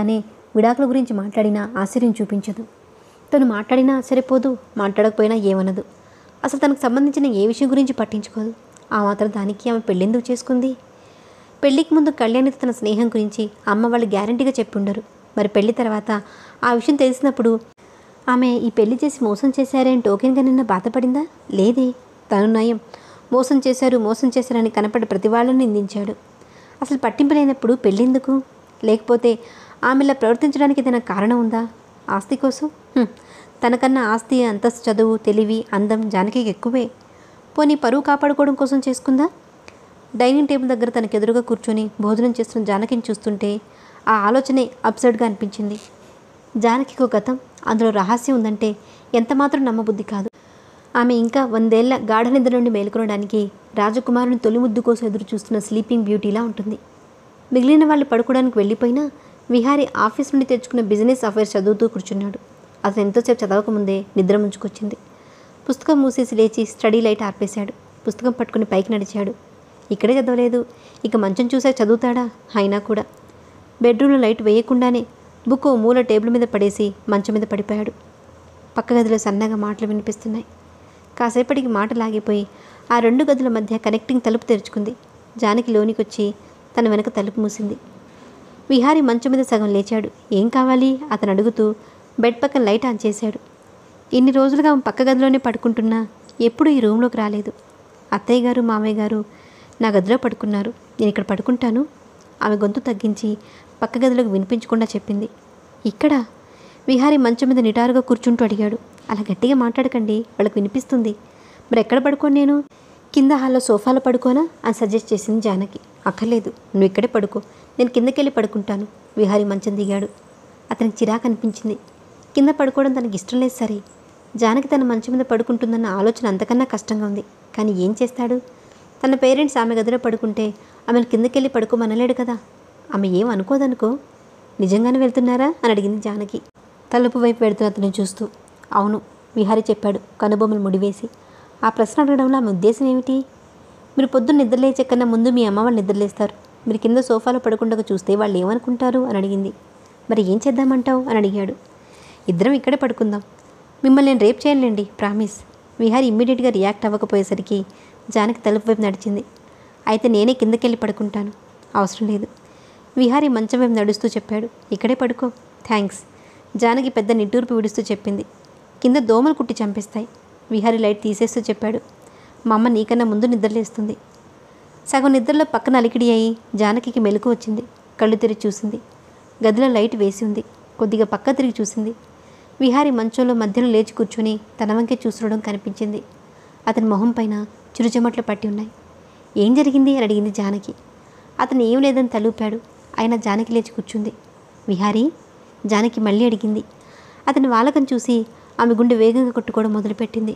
విడాకుల గురించి మాట్లాడినా ఆశ్చర్యం చూపించదు. తను మాట్లాడినా సరిపోదు, మాట్లాడకపోయినా ఏమనదు. అసలు తనకు సంబంధించిన ఏ విషయం గురించి పట్టించుకోదు. ఆ మాత్రం దానికి ఆమె పెళ్ళెందుకు చేసుకుంది? పెళ్లికి ముందు కళ్యాణితో తన స్నేహం గురించి అమ్మ వాళ్ళు గ్యారంటీగా చెప్పుండరు. మరి పెళ్లి తర్వాత ఆ విషయం తెలిసినప్పుడు ఆమె ఈ పెళ్లి చేసి మోసం చేశారే అని టోకెన్గా నిన్న బాధపడిందా? లేదే. తను నయం, మోసం చేశారు మోసం చేశారని కనపడి ప్రతి వాళ్ళని నిందించాడు. అసలు పట్టింపు లేనప్పుడు పెళ్ళెందుకు? లేకపోతే ఆమెలా ప్రవర్తించడానికి ఏదైనా కారణం ఉందా? ఆస్తి కోసం? తనకన్నా ఆస్తి, అంతస్తు, చదువు, తెలివి, అందం జానకికి ఎక్కువే. పోనీ పరువు కాపాడుకోవడం కోసం చేసుకుందా? డైనింగ్ టేబుల్ దగ్గర తనకు ఎదురుగా కూర్చొని భోజనం చేస్తున్న జానకిని చూస్తుంటే ఆ ఆలోచనే అబ్సర్డ్గా అనిపించింది. జానకికి ఒక గతం, అందులో రహస్యం ఉందంటే ఎంతమాత్రం నమ్మబుద్ధి కాదు. ఆమె ఇంకా వందేళ్ల గాఢ నిద్ర నుండి మేలుకొనడానికి రాజకుమారుని తొలి ముద్దు కోసం ఎదురు చూస్తున్న స్లీపింగ్ బ్యూటీలా ఉంటుంది. మిగిలిన వాళ్ళు పడుకోవడానికి వెళ్ళిపోయినా విహారీ ఆఫీస్ నుండి తెచ్చుకున్న బిజినెస్ అఫైర్స్ చదువుతూ కూర్చున్నాడు. అతను ఎంతోసేపు చదవకముందే నిద్ర ముంచుకొచ్చింది. పుస్తకం మూసేసి లేచి స్టడీ లైట్ ఆర్పేశాడు. పుస్తకం పట్టుకుని పైకి నడిచాడు. ఇక్కడే చదవలేదు, ఇక మంచం చూసా చదువుతాడా? అయినా కూడా బెడ్రూమ్లో లైట్ వేయకుండానే బుక్ ఓ మూల టేబుల్ మీద పడేసి మంచం మీద పడిపోయాడు. పక్క గదిలో సన్నగా మాటలు వినిపిస్తున్నాయి. కాసేపటికి మాట లాగిపోయి ఆ రెండు గదుల మధ్య కనెక్టింగ్ తలుపు తెరుచుకుంది. జానకి లోనికి వచ్చి తన వెనక తలుపు మూసింది. విహారీ మంచం మీద సగం లేచాడు. ఏం కావాలి అతను అడుగుతూ బెడ్ పక్కన లైట్ ఆన్ చేశాడు. ఇన్ని రోజులుగా ఆమె పక్క గదిలోనే పడుకుంటున్నా ఎప్పుడూ ఈ రూమ్లోకి రాలేదు. అత్తయ్య గారు మామయ్య గారు నా గదిలో పడుకున్నారు, నేను ఇక్కడ పడుకుంటాను. ఆమె గొంతు తగ్గించి పక్క గదిలోకి వినిపించకుండా చెప్పింది. ఇక్కడ? విహారీ మంచం మీద నిటారుగా కూర్చుంటూ అడిగాడు. అలా గట్టిగా మాట్లాడకండి, వాళ్ళకి వినిపిస్తుంది. మరి ఎక్కడ పడుకోను నేను? కింద హాల్లో సోఫాలో పడుకోనా అని సజెస్ట్ చేసింది జానకి. అక్కర్లేదు, నువ్వు ఇక్కడే పడుకో, నేను కిందకెళ్ళి పడుకుంటాను. విహారీ మంచం దిగాడు. అతనికి చిరాకు అనిపించింది. కింద పడుకోవడం తనకి ఇష్టం లేదు సరే. జానకి తన మంచం మీద పడుకుంటుందన్న ఆలోచన అంతకన్నా కష్టంగా ఉంది. కానీ ఏం చేస్తాడు? తన పేరెంట్స్ ఆమె గదిలో పడుకుంటే ఆమెను కిందకెళ్ళి పడుకోమనలేడు కదా. ఆమె ఏం అనుకోదనుకో. నిజంగానే వెళ్తున్నారా అని అడిగింది జానకి తలుపు వైపు వెళ్తున్న అతను చూస్తూ. అవును, విహారీ చెప్పాడు కనుబొమ్మలు ముడివేసి. ఆ ప్రశ్న అడగడంలో ఆమె ఉద్దేశం ఏమిటి? మీరు పొద్దున్న నిద్రలేచే కన్నా ముందు మీ అమ్మ వాళ్ళు నిద్రలేస్తారు. మీరు కింద సోఫాలో పడుకుండగా చూస్తే వాళ్ళు ఏమనుకుంటారు అని అడిగింది. మరి ఏం చేద్దామంటావు అని అడిగాడు. ఇద్దరం ఇక్కడే పడుకుందాం. మిమ్మల్ని నేను రేపు చేయలేండి, ప్రామిస్. విహారీ ఇమ్మీడియట్గా రియాక్ట్ అవ్వకపోయేసరికి జానకి తలుపు వైపు నడిచింది. అయితే నేనే కిందకెళ్ళి పడుకుంటాను. అవసరం లేదు, విహారీ మంచం వైపు నడుస్తూ చెప్పాడు. ఇక్కడే పడుకో. థ్యాంక్స్, జానకి పెద్ద నిట్టూర్పు విడుస్తూ చెప్పింది. కింద దోమలు కుట్టి చంపేస్తాయి. విహారీ లైట్ తీసేస్తూ చెప్పాడు. మా అమ్మ నీకన్నా ముందు నిద్రలేస్తుంది. సగం నిద్రలో పక్కన అలికిడి అయ్యి జానకి మెలకు వచ్చింది. కళ్ళు తెరిచి చూసింది. గదిలో లైట్ వేసి ఉంది. కొద్దిగా పక్క తిరిగి చూసింది. విహారీ మంచంలో మధ్యలో లేచి కూర్చొని తన వంకే చూస్తుండడం కనిపించింది. అతని మొహం పైన చిరుచెమట్లు పట్టి ఉన్నాయి. ఏం జరిగింది అని అడిగింది జానకి. అతను ఏం లేదని తలూపాడు. అయినా జానకి లేచి కూర్చుంది. విహారీ? జానకి మళ్ళీ అడిగింది. అతని వాలకం చూసి ఆమె గుండె వేగంగా కొట్టుకోవడం మొదలుపెట్టింది.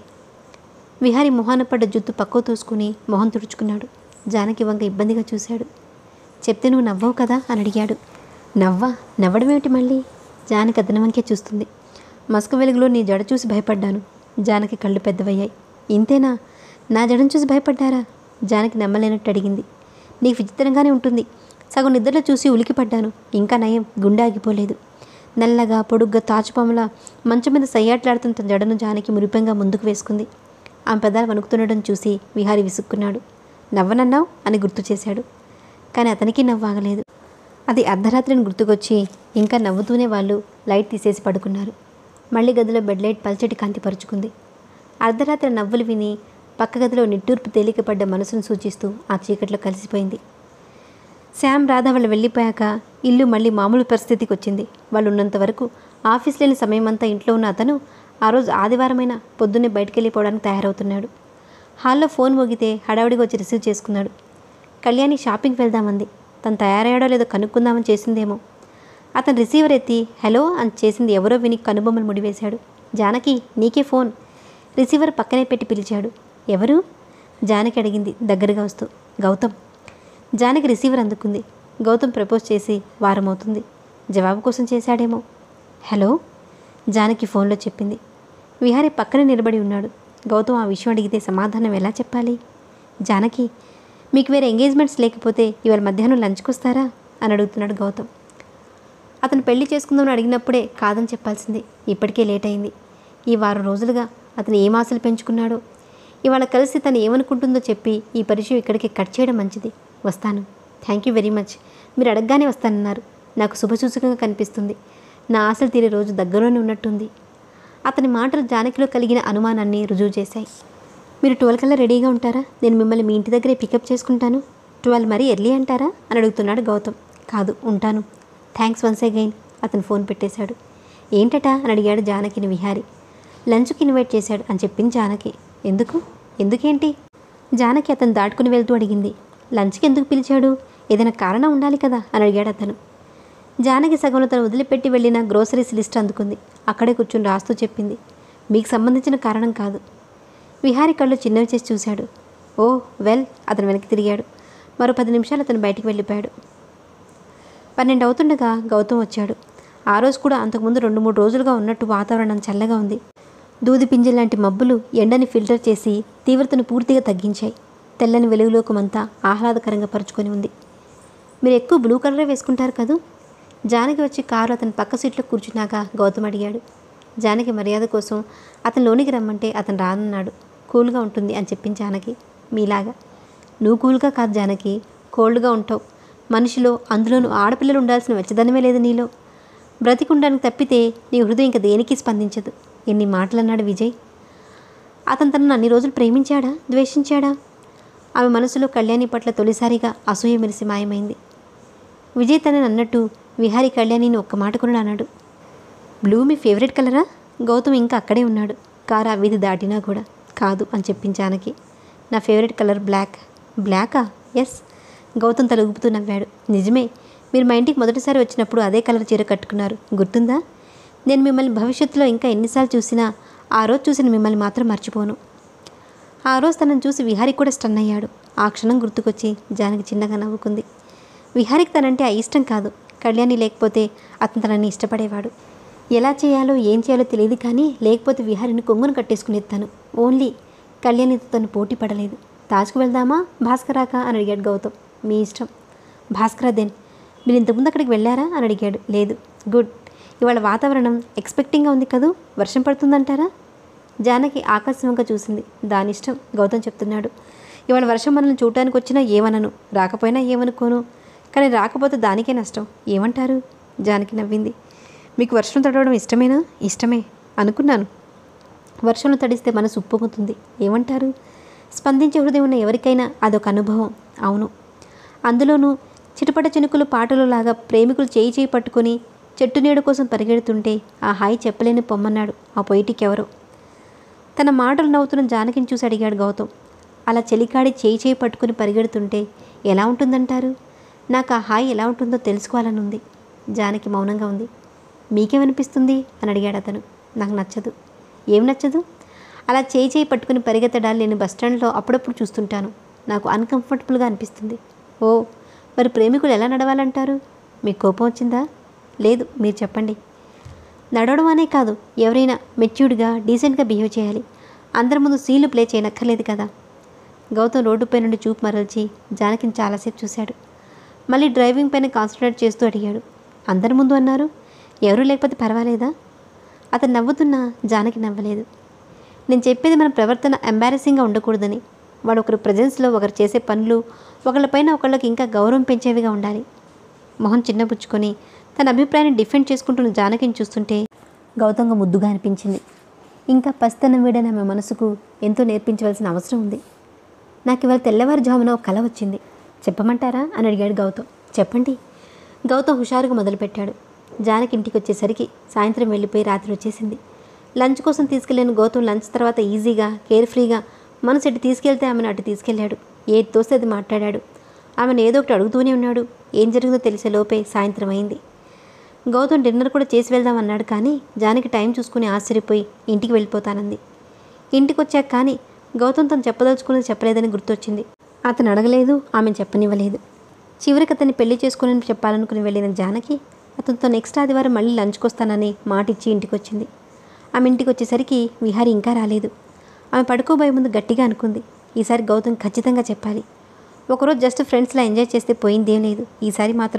విహారీ మొహాన పడ్డ జుత్తు పక్కకు తోసుకుని మొహం తుడుచుకున్నాడు. జానకి వంక ఇబ్బందిగా చూశాడు. చెప్తే నువ్వు నవ్వవు కదా అని అడిగాడు. నవ్వా? నవ్వడమేమిటి మళ్ళీ? జానకి అతని వంకే చూస్తుంది. మస్క వెలుగులో నీ జడ చూసి భయపడ్డాను. జానకి కళ్ళు పెద్దవయ్యాయి. ఇంతేనా? నా జడను చూసి భయపడ్డారా? జానకి నమ్మలేనట్టు అడిగింది. నీకు విచిత్రంగానే ఉంటుంది. సగం నిద్రలో చూసి ఉలికిపడ్డాను. ఇంకా నయం, గుండె ఆగిపోలేదు. నల్లగా పొడుగ్గా తాచుపాములా మంచం మీద సయ్యాట్లాడుతున్న తన జడను జానకి మురిపెంగా ముందుకు వేసుకుంది. ఆమె పెదాలు వణుకుతుండడం చూసి విహారీ విసుక్కున్నాడు. నవ్వనన్నావు అని గుర్తు చేశాడు. కానీ అతనికి నవ్వాగలేదు. అది అర్ధరాత్రిని గుర్తుకొచ్చి ఇంకా నవ్వుతూనే వాళ్ళు లైట్ తీసేసి పడుకున్నారు. మళ్ళీ గదిలో బెడ్ లైట్ పల్చటి కాంతి పరుచుకుంది. అర్ధరాత్రి నవ్వులు విని పక్క గదిలో నిట్టూర్పు తేలికపడ్డ మనసును సూచిస్తూ ఆ చీకట్లో కలిసిపోయింది. శ్యామ్ రాధ వాళ్ళు వెళ్ళిపోయాక ఇల్లు మళ్ళీ మామూలు పరిస్థితికి వచ్చింది. వాళ్ళు ఉన్నంత వరకు ఆఫీస్ లేని సమయం అంతా ఇంట్లో ఉన్న అతను ఆ రోజు ఆదివారమైన పొద్దున్నే బయటికి వెళ్ళిపోవడానికి తయారవుతున్నాడు. హాల్లో ఫోన్ మోగితే హడావుడిగా వచ్చి రిసీవ్ చేసుకున్నాడు. కళ్యాణి షాపింగ్కి వెళ్దామంది. తను తయారయ్యాడో లేదో కనుక్కుందామని చేసిందేమో. అతను రిసీవర్ ఎత్తి హలో అని చేసింది ఎవరో విని కనుబొమ్మలు ముడివేశాడు. జానకి, నీకే ఫోన్. రిసీవర్ పక్కనే పెట్టి పిలిచాడు. ఎవరు? జానకి అడిగింది దగ్గరగా వస్తూ. గౌతమ్. జానకి రిసీవర్ అందుకుంది. గౌతమ్ ప్రపోజ్ చేసి వారం అవుతుంది. జవాబు కోసం చేశాడేమో. హలో, జానకి ఫోన్లో చెప్పింది. విహారీ పక్కనే నిలబడి ఉన్నాడు. గౌతమ్ ఆ విషయం అడిగితే సమాధానం ఎలా చెప్పాలి? జానకి, మీకు వేరే ఎంగేజ్మెంట్స్ లేకపోతే ఇవాళ మధ్యాహ్నం లంచ్కి వస్తారా అని అడుగుతున్నాడు గౌతమ్. అతను పెళ్లి చేసుకుందామని అడిగినప్పుడే కాదని చెప్పాల్సింది. ఇప్పటికే లేట్ అయింది. ఈ వారం రోజులుగా అతను ఏం ఆశలు పెంచుకున్నాడో. ఇవాళ కలిసి తను ఏమనుకుంటుందో చెప్పి ఈ పరిచయం ఇక్కడికి కట్ చేయడం మంచిది. వస్తాను. Thank you very much. మీరు అడగగానే వస్తానన్నారు. నాకు శుభసూచకంగా కనిపిస్తుంది. నా ఆశలు తీరే రోజు దగ్గరలోనే ఉన్నట్టుంది. అతని మాటలు జానకిలో కలిగిన అనుమానాన్ని రుజువు చేశాయి. మీరు ట్వెల్వ్ కల్లా రెడీగా ఉంటారా? నేను మిమ్మల్ని మీ ఇంటి దగ్గరే పికప్ చేసుకుంటాను. ట్వెల్వ్ మరీ ఎర్లీ అంటారా అని అడుగుతున్నాడు గౌతమ్. కాదు, ఉంటాను. Thanks once again. అతను ఫోన్ పెట్టేశాడు. ఏంటట అని అడిగాడు జానకిని విహారి. లంచ్కి ఇన్వైట్ చేశాడు అని చెప్పింది జానకి. ఎందుకు? ఎందుకేంటి? జానకి అతను దాటుకుని వెళ్తూ అడిగింది. లంచ్కి ఎందుకు పిలిచాడు? ఏదైనా కారణం ఉండాలి కదా అని అడిగాడు అతను. జానకి సగంలో తను వదిలిపెట్టి వెళ్ళిన గ్రోసరీస్ లిస్ట్ అందుకుంది. అక్కడే కూర్చుని రాస్తూ చెప్పింది. మీకు సంబంధించిన కారణం కాదు. విహారి కళ్ళు చిన్నవి చేసి చూశాడు. Oh well. అతను వెనక్కి తిరిగాడు. మరో పది నిమిషాలు అతను బయటికి వెళ్ళిపోయాడు. పన్నెండు అవుతుండగా గౌతమ్ వచ్చాడు. ఆ రోజు కూడా అంతకుముందు రెండు మూడు రోజులుగా ఉన్నట్టు వాతావరణం చల్లగా ఉంది. దూది పింజల్ లాంటి మబ్బులు ఎండని ఫిల్టర్ చేసి తీవ్రతను పూర్తిగా తగ్గించాయి. తెల్లని వెలుగులోకమంతా ఆహ్లాదకరంగా పరుచుకొని ఉంది. మీరు ఎక్కువ బ్లూ కలరే వేసుకుంటారు కదూ? జానకి వచ్చి కారు అతని పక్క సీట్లో కూర్చున్నాక గౌతమ్ అడిగాడు. జానకి మర్యాద కోసం అతను లోనికి రమ్మంటే అతను రానన్నాడు. కూల్గా ఉంటుంది అని చెప్పింది జానకి. మీలాగా. నువ్వు కూల్గా కాదు జానకి, కోల్డ్గా ఉంటావు. మనిషిలో, అందులోనూ ఆడపిల్లలు ఉండాల్సిన వెచ్చదనమే లేదు నీలో. బ్రతికుండానికి తప్పితే నీ హృదయం ఇంకా దేనికి స్పందించదు. ఎన్ని మాటలన్నాడు విజయ్. అతను తనను అన్ని రోజులు ప్రేమించాడా, ద్వేషించాడా? ఆమె మనసులో కళ్యాణి పట్ల తొలిసారిగా అసూయ మెరిసి మాయమైంది. విజయ్ తనని అన్నట్టు విహారి కళ్యాణిని ఒక్క మాట కూడా అన్నాడు. బ్లూ మీ ఫేవరెట్ కలరా? గౌతమ్ ఇంకా అక్కడే ఉన్నాడు. కారు ఆ వీధి దాటినా కూడా. కాదు అని చెప్పించానకి. నా ఫేవరెట్ కలర్ బ్లాక్. బ్లాకా? ఎస్. గౌతమ్ తల ఊపుతూ నవ్వాడు. నిజమే. మీరు మా ఇంటికి మొదటిసారి వచ్చినప్పుడు అదే కలర్ చీర కట్టుకున్నారు, గుర్తుందా? నేను మిమ్మల్ని భవిష్యత్తులో ఇంకా ఎన్నిసార్లు చూసినా ఆ రోజు చూసిన మిమ్మల్ని మాత్రం మర్చిపోను. ఆ రోజు తనను చూసి విహారి కూడా స్టన్ అయ్యాడు. ఆ క్షణం గుర్తుకొచ్చి జానకి చిన్నగా నవ్వుకుంది. విహారికి తనంటే ఇష్టం కాదు. కళ్యాణి లేకపోతే అతను తనని ఇష్టపడేవాడు. ఎలా చేయాలో ఏం చేయాలో తెలియదు, కానీ లేకపోతే విహారిని కొంగును కట్టేసుకునేది తను. ఓన్లీ కళ్యాణితో తను పోటీ పడలేదు. తాజ్కు వెళ్దామా, భాస్కరాకా అని అడిగాడు గౌతమ్. మీ ఇష్టం. భాస్కరా దెన్. మీరు ఇంతకుముందు అక్కడికి వెళ్ళారా అని అడిగాడు. లేదు. గుడ్. ఇవాళ వాతావరణం ఎక్స్పెక్టింగ్గా ఉంది కదూ, వర్షం పడుతుందంటారా? జానకి ఆకాశంగా చూసింది. దాని ఇష్టం. గౌతమ్ చెప్తున్నాడు. ఇవాళ వర్షం మనల్ని చూడటానికి వచ్చినా ఏమనను, రాకపోయినా ఏమనుకోను, కానీ రాకపోతే దానికే నష్టం. ఏమంటారు? జానకి నవ్వింది. మీకు వర్షం తడవడం ఇష్టమేనా? ఇష్టమే అనుకున్నాను. వర్షంలో తడిస్తే మనసు ఉప్పొంగుతుంది. ఏమంటారు? స్పందించే హృదయం ఉన్న ఎవరికైనా అదొక అనుభవం. అవును. అందులోనూ చిటపట చినుకులు పాటలు లాగా ప్రేమికులు చేయి చేయి పట్టుకొని చెట్టు నీడ కోసం పరిగెడుతుంటే ఆ హాయి చెప్పలేని పొమ్మన్నాడు ఆ పొయిటికి ఎవరో. తన మాటలు నవ్వుతున్న జానకిని చూసి అడిగాడు గౌతమ్. అలా చెలికాడి చేయి చేయి పట్టుకుని పరిగెడుతుంటే ఎలా ఉంటుందంటారు? నాకు ఆ హాయి ఎలా ఉంటుందో తెలుసుకోవాలని ఉంది. జానకి మౌనంగా ఉంది. మీకేమనిపిస్తుంది అని అడిగాడు అతను. నాకు నచ్చదు. ఏం నచ్చదు? అలా చేయి చేయి పట్టుకుని పరిగెత్తడాలు నేను బస్టాండ్లో అప్పుడప్పుడు చూస్తుంటాను. నాకు అన్కంఫర్టబుల్గా అనిపిస్తుంది. ఓ, మరి ప్రేమికులు ఎలా నడవాలంటారు? మీకు కోపం వచ్చిందా? లేదు, మీరు చెప్పండి. నడవడం అనే కాదు, ఎవరైనా మెచ్యూర్డ్గా డీసెంట్గా బిహేవ్ చేయాలి. అందరి ముందు సీన్లు ప్లే చేయనక్కర్లేదు కదా. గౌతమ్ రోడ్డుపై నుండి చూపు మరల్చి జానకిని చాలాసేపు చూశాడు. మళ్ళీ డ్రైవింగ్ పైన కాన్సన్ట్రేట్ చేస్తూ అడిగాడు. అందరి ముందు అన్నారు, ఎవరూ లేకపోతే పర్వాలేదా? అతను నవ్వుతున్నా జానకి నవ్వలేదు. నేను చెప్పేది మన ప్రవర్తన ఎంబారసింగ్గా ఉండకూడదని. వాడు ఒకరి ప్రజెన్స్లో ఒకరు చేసే పనులు ఒకళ్ళపైన ఒకళ్ళకి ఇంకా గౌరవం పెంచేవిగా ఉండాలి. మొహం చిన్నపుచ్చుకొని తన అభిప్రాయాన్ని డిఫెండ్ చేసుకుంటున్న జానకిని చూస్తుంటే గౌతంగా ముద్దుగా అనిపించింది. ఇంకా పసితనం వీడని ఆమె మనసుకు ఎంతో నేర్పించవలసిన అవసరం ఉంది. నాకు ఇవాళ తెల్లవారుజామున ఒక కల వచ్చింది. చెప్పమంటారా అని అడిగాడు గౌతమ్. చెప్పండి. గౌతమ్ హుషారుగా మొదలుపెట్టాడు. జానకి ఇంటికి వచ్చేసరికి సాయంత్రం వెళ్ళిపోయి రాత్రి వచ్చేసింది. లంచ్ కోసం తీసుకెళ్ళిన గౌతమ్ లంచ్ తర్వాత ఈజీగా కేర్ఫ్రీగా మనసు ఎటు తీసుకెళ్తే ఆమెను అటు తీసుకెళ్లాడు. ఏది తోస్తే అది మాట్లాడాడు. ఆమెను ఏదో ఒకటి అడుగుతూనే ఉన్నాడు. ఏం జరిగిందో తెలిసే లోపే సాయంత్రం అయింది. గౌతమ్ డిన్నర్ కూడా చేసి వెళ్దామన్నాడు, కానీ జానకి టైం చూసుకుని ఆశ్చర్యపోయి ఇంటికి వెళ్ళిపోతానంది. ఇంటికి వచ్చాక కానీ గౌతమ్ తను చెప్పదలుచుకున్నది చెప్పలేదని గుర్తొచ్చింది. అతను అడగలేదు, ఆమెను చెప్పనివ్వలేదు. చివరికి అతన్ని పెళ్లి చేసుకుని చెప్పాలనుకుని వెళ్ళిన జానకి అతనితో నెక్స్ట్ ఆదివారం మళ్ళీ లంచ్కి వస్తానని మాటిచ్చి ఇంటికి వచ్చింది. ఆమె ఇంటికి వచ్చేసరికి విహారి ఇంకా రాలేదు. ఆమె పడుకోబోయే ముందు గట్టిగా అనుకుంది, ఈసారి గౌతమ్ ఖచ్చితంగా చెప్పాలి. ఒకరోజు జస్ట్ ఫ్రెండ్స్లా ఎంజాయ్ చేస్తే పోయిందేం లేదు, ఈసారి మాత్రం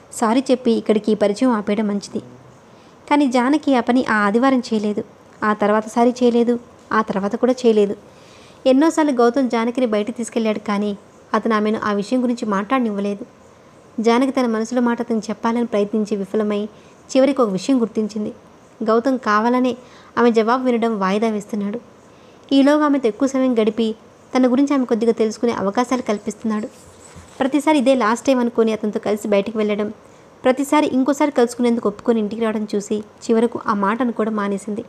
సారీ చెప్పి ఇక్కడికి ఈ పరిచయం ఆపేయడం మంచిది. కానీ జానకి ఆ పని ఆ ఆదివారం చేయలేదు. ఆ తర్వాత సారి చేయలేదు. ఆ తర్వాత కూడా చేయలేదు. ఎన్నోసార్లు గౌతమ్ జానకిని బయటికి తీసుకెళ్లాడు, కానీ అతను ఆమెను ఆ విషయం గురించి మాట్లాడనివ్వలేదు. జానకి తన మనసులో మాట అతను చెప్పాలని ప్రయత్నించి విఫలమై చివరికి ఒక విషయం గుర్తించింది. గౌతమ్ కావాలనే ఆమె జవాబు వినడం వాయిదా వేస్తున్నాడు. ఈలోగా ఆమెతో ఎక్కువ సమయం గడిపి తన గురించి ఆమె కొద్దిగా తెలుసుకునే అవకాశాలు కల్పిస్తున్నాడు. ప్రతిసారి ఇదే లాస్ట్ టైం అనుకుని అతనితో కలిసి బయటికి వెళ్ళడం, ప్రతిసారి ఇంకోసారి కలుసుకునేందుకు ఒప్పుకొని ఇంటికి రావడం చూసి చివరకు ఆ మాట అనుకోవడం మానేసింది.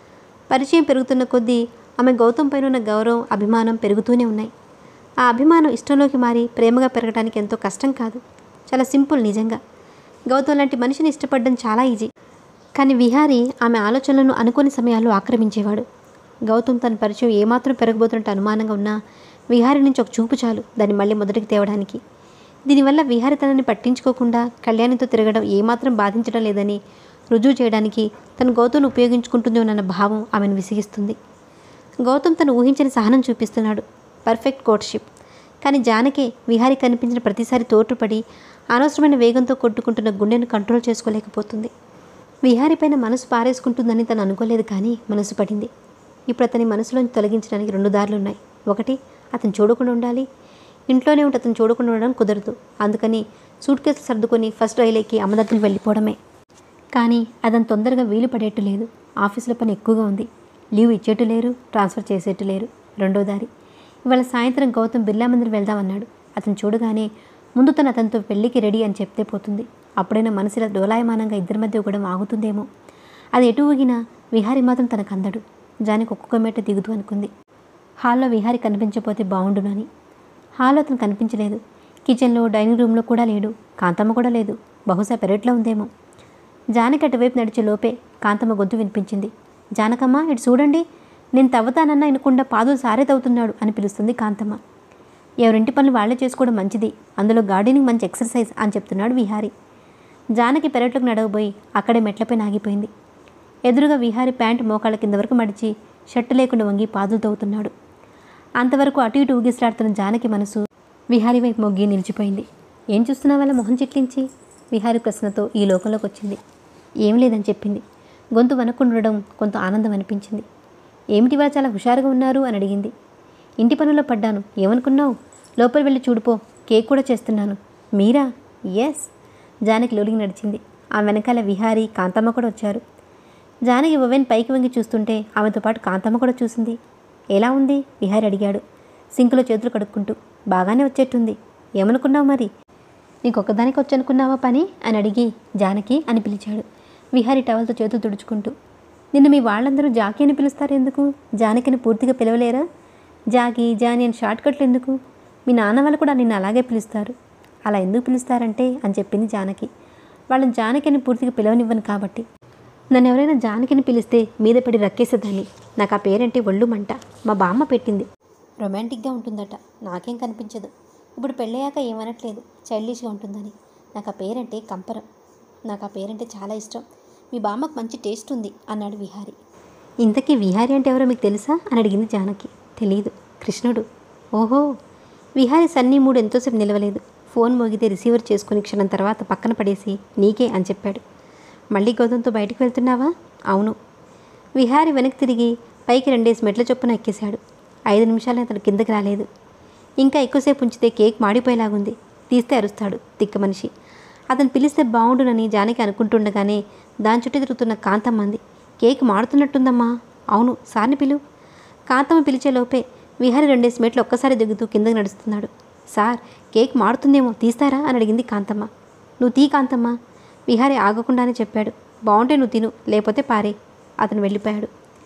పరిచయం పెరుగుతున్న కొద్దీ ఆమె గౌతమ్ పైన ఉన్న గౌరవం, అభిమానం పెరుగుతూనే ఉన్నాయి. ఆ అభిమానం ఇష్టంలోకి మారి ప్రేమగా పెరగడానికి ఎంతో కష్టం కాదు, చాలా సింపుల్. నిజంగా గౌతమ్ లాంటి మనిషిని ఇష్టపడడం చాలా ఈజీ. కానీ విహారీ ఆమె ఆలోచనలను అనుకోని సమయాల్లో ఆక్రమించేవాడు. గౌతమ్ తన పరిచయం ఏమాత్రం పెరగబోతున్నట్టు అనుమానంగా ఉన్నా విహారీ నుంచి ఒక చూపు చాలు దాన్ని మళ్ళీ మొదటికి తేవడానికి. దీనివల్ల విహారీ తనని పట్టించుకోకుండా కళ్యాణితో తిరగడం ఏమాత్రం బాధించడం లేదని రుజువు చేయడానికి తను గౌతమ్ను ఉపయోగించుకుంటుంది అన్న భావం ఆమెను విసిగిస్తుంది. గౌతమ్ తను ఊహించని సహనం చూపిస్తున్నాడు, పర్ఫెక్ట్ కోర్ట్షిప్. కానీ జానకే విహారీ కనిపించిన ప్రతిసారి తోటుపడి అనవసరమైన వేగంతో కొట్టుకుంటున్న గుండెను కంట్రోల్ చేసుకోలేకపోతుంది. విహారీ పైన మనసు పారేసుకుంటుందని తను అనుకోలేదు, కానీ మనసు పడింది. ఇప్పుడు అతని మనసులోంచి తొలగించడానికి రెండు దారులు ఉన్నాయి. ఒకటి, అతను చూడకుండా ఉండాలి. ఇంట్లోనే ఉంటే అతను చూడకుండా ఉండడం కుదరదు. అందుకని సూట్ కేసులు సర్దుకొని ఫస్ట్ రైలు ఎక్కి అమ్మ దగ్గరికి వెళ్ళిపోవడమే. కానీ అతను తొందరగా వీలు పడేట్టు లేదు. ఆఫీసులో పని ఎక్కువగా ఉంది. లీవ్ ఇచ్చేట్టు లేరు, ట్రాన్స్ఫర్ చేసేట్టు లేరు. రెండో దారి, ఇవాళ సాయంత్రం గౌతమ్ బిర్లా మందిర్ వెళ్దామన్నాడు. అతను చూడగానే ముందు తను అతనితో పెళ్లికి రెడీ అని చెప్తే పోతుంది. అప్పుడైనా మనసులో డోలాయమానంగా ఇద్దరి మధ్య ఊగడం ఆగుతుందేమో. అది ఎటు ఊగినా విహారీ మాత్రం తనకు అందడు. జానకి ఒక్కొక్క మేట దిగుతూ అనుకుంది, హాల్లో విహారీ కనిపించకపోతే బాగుండునని. హాల్లో అతను కనిపించలేదు. కిచెన్లో, డైనింగ్ రూమ్లో కూడా లేడు. కాంతమ్మ కూడా లేదు. బహుశా పెరట్లో ఉందేమో. జానకి అటువైపు నడిచే లోపే కాంతమ్మ గొంతు వినిపించింది. జానకమ్మ, ఇటు చూడండి, నేను తవ్వుతానన్నా వినకుండా పాదులు సారే తవ్వుతున్నాడు అని పిలుస్తుంది కాంతమ్మ. ఎవరింటి పనులు వాళ్లే చేసుకోవడం మంచిది, అందులో గార్డెనింగ్ మంచి ఎక్సర్సైజ్ అని చెప్తున్నాడు విహారీ. జానకి పెరట్లోకి నడవబోయి అక్కడే మెట్లపై నాగిపోయింది. ఎదురుగా విహారీ ప్యాంటు మోకాళ్ళ కింద వరకు మడిచి షర్టు లేకుండా వంగి పాదులు తవ్వుతున్నాడు. అంతవరకు అటు ఇటు ఊగిసలాడుతున్న జానకి మనసు విహారీ వైపు మొగ్గి నిలిచిపోయింది. ఏం చూస్తున్నావు అలా మొహం చిట్లించి? విహారీ ప్రశ్నతో ఈ లోకంలోకి వచ్చింది. ఏం లేదని చెప్పింది. గొంతు వనకుండడం కొంత ఆనందం అనిపించింది. ఏమిటివా చాలా హుషారుగా ఉన్నారు అని అడిగింది. ఇంటి పనుల్లో పడ్డాను. ఏమనుకున్నావు? లోపలి వెళ్ళి చూడిపో, కేక్ కూడా చేస్తున్నాను. మీరా? ఎస్. జానకి లోలికి నడిచింది. ఆ వెనకాల విహారీ, కాంతమ్మ కూడా వచ్చారు. జానకి ఓవెన్ పైకి వంగి చూస్తుంటే ఆమెతో పాటు కాంతమ్మ కూడా చూసింది. ఎలా ఉంది? విహారీ అడిగాడు సింకులో చేతులు కడుక్కుంటూ. బాగానే వచ్చేట్టుంది. ఏమనుకున్నావు మరి? నీకొక్కదానికి వచ్చనుకున్నావా పని అని అడిగి జానకి అని పిలిచాడు విహారీ టవల్తో చేతులు తుడుచుకుంటూ. నిన్ను మీ వాళ్ళందరూ జాకీ అని పిలుస్తారు ఎందుకు? జానకిని పూర్తిగా పిలవలేరా? జాకీ, జానీ అని షార్ట్ కట్లు ఎందుకు? మీ నాన్న వాళ్ళు కూడా నిన్ను అలాగే పిలుస్తారు. అలా ఎందుకు పిలుస్తారంటే అని చెప్పింది జానకి. వాళ్ళని జానకి అని పూర్తిగా పిలవనివ్వను కాబట్టి. నన్ను ఎవరైనా జానకిని పిలిస్తే మీద పడి రక్కేసేదాన్ని. నాకు ఆ పేరంటే ఒళ్ళు మంట. మా బామ్మ పెట్టింది. రొమాంటిక్గా ఉంటుందట. నాకేం కనిపించదు. ఇప్పుడు పెళ్ళయ్యాక ఏమనట్లేదు, చైల్డిష్గా ఉంటుందని. నాకు ఆ పేరంటే కంపరం. నాకు ఆ పేరంటే చాలా ఇష్టం. మీ బామ్మకు మంచి టేస్ట్ ఉంది అన్నాడు విహారీ. ఇంతకీ విహారీ అంటే ఎవరో మీకు తెలుసా అని అడిగింది జానకి. తెలీదు. కృష్ణుడు. ఓహో. విహారీ సన్నీ మూడు ఎంతోసేపు నిలవలేదు. ఫోన్ మోగితే రిసీవర్ చేసుకుని క్షణం తర్వాత పక్కన పడేసి నీకే అని చెప్పాడు. మళ్ళీ గౌతమ్తో బయటికి వెళ్తున్నావా? అవును. విహారీ వెనక్కి తిరిగి పైకి రెండేసి మెట్ల చొప్పున ఎక్కేశాడు. ఐదు నిమిషాలని అతను కిందకి రాలేదు. ఇంకా ఎక్కువసేపు ఉంచితే కేక్ మాడిపోయేలాగుంది. తీస్తే అరుస్తాడు తిక్క మనిషి. అతను పిలిస్తే బాగుండునని జానకి అనుకుంటుండగానే దాని చుట్టూ తిరుగుతున్న కాంతమ్మ అంది. కేక్ మాడుతున్నట్టుందమ్మా. అవును, సార్ని పిలు. కాంతమ్మ పిలిచే లోపే విహారీ రెండేసి మెట్లు ఒక్కసారి దిగుతూ కిందకి నడుస్తున్నాడు. సార్, కేక్ మాడుతుందేమో, తీస్తారా అని అడిగింది కాంతమ్మ. నువ్వు తీ కాంతమ్మ. విహారీ ఆగకుండానే చెప్పాడు. బాగుంటే నువ్వు తిను, లేకపోతే పారే. అతను వెళ్ళిపోయాడు.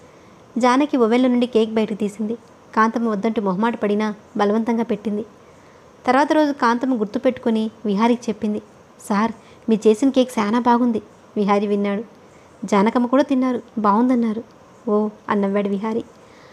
జానకి ఓవెన్ల నుండి కేక్ బయటకు తీసింది. కాంతమ్మ వద్దంటూ మొహమాట పడినా బలవంతంగా పెట్టింది. తర్వాత రోజు కాంతమ్మ గుర్తుపెట్టుకుని విహారీకి చెప్పింది. సార్, మీరు చేసిన కేక్ చాలా బాగుంది. విహారీ విన్నాడు. జానకమ్మ కూడా తిన్నారు, బాగుందన్నారు. ఓ అన్నవ్వాడు విహారీ.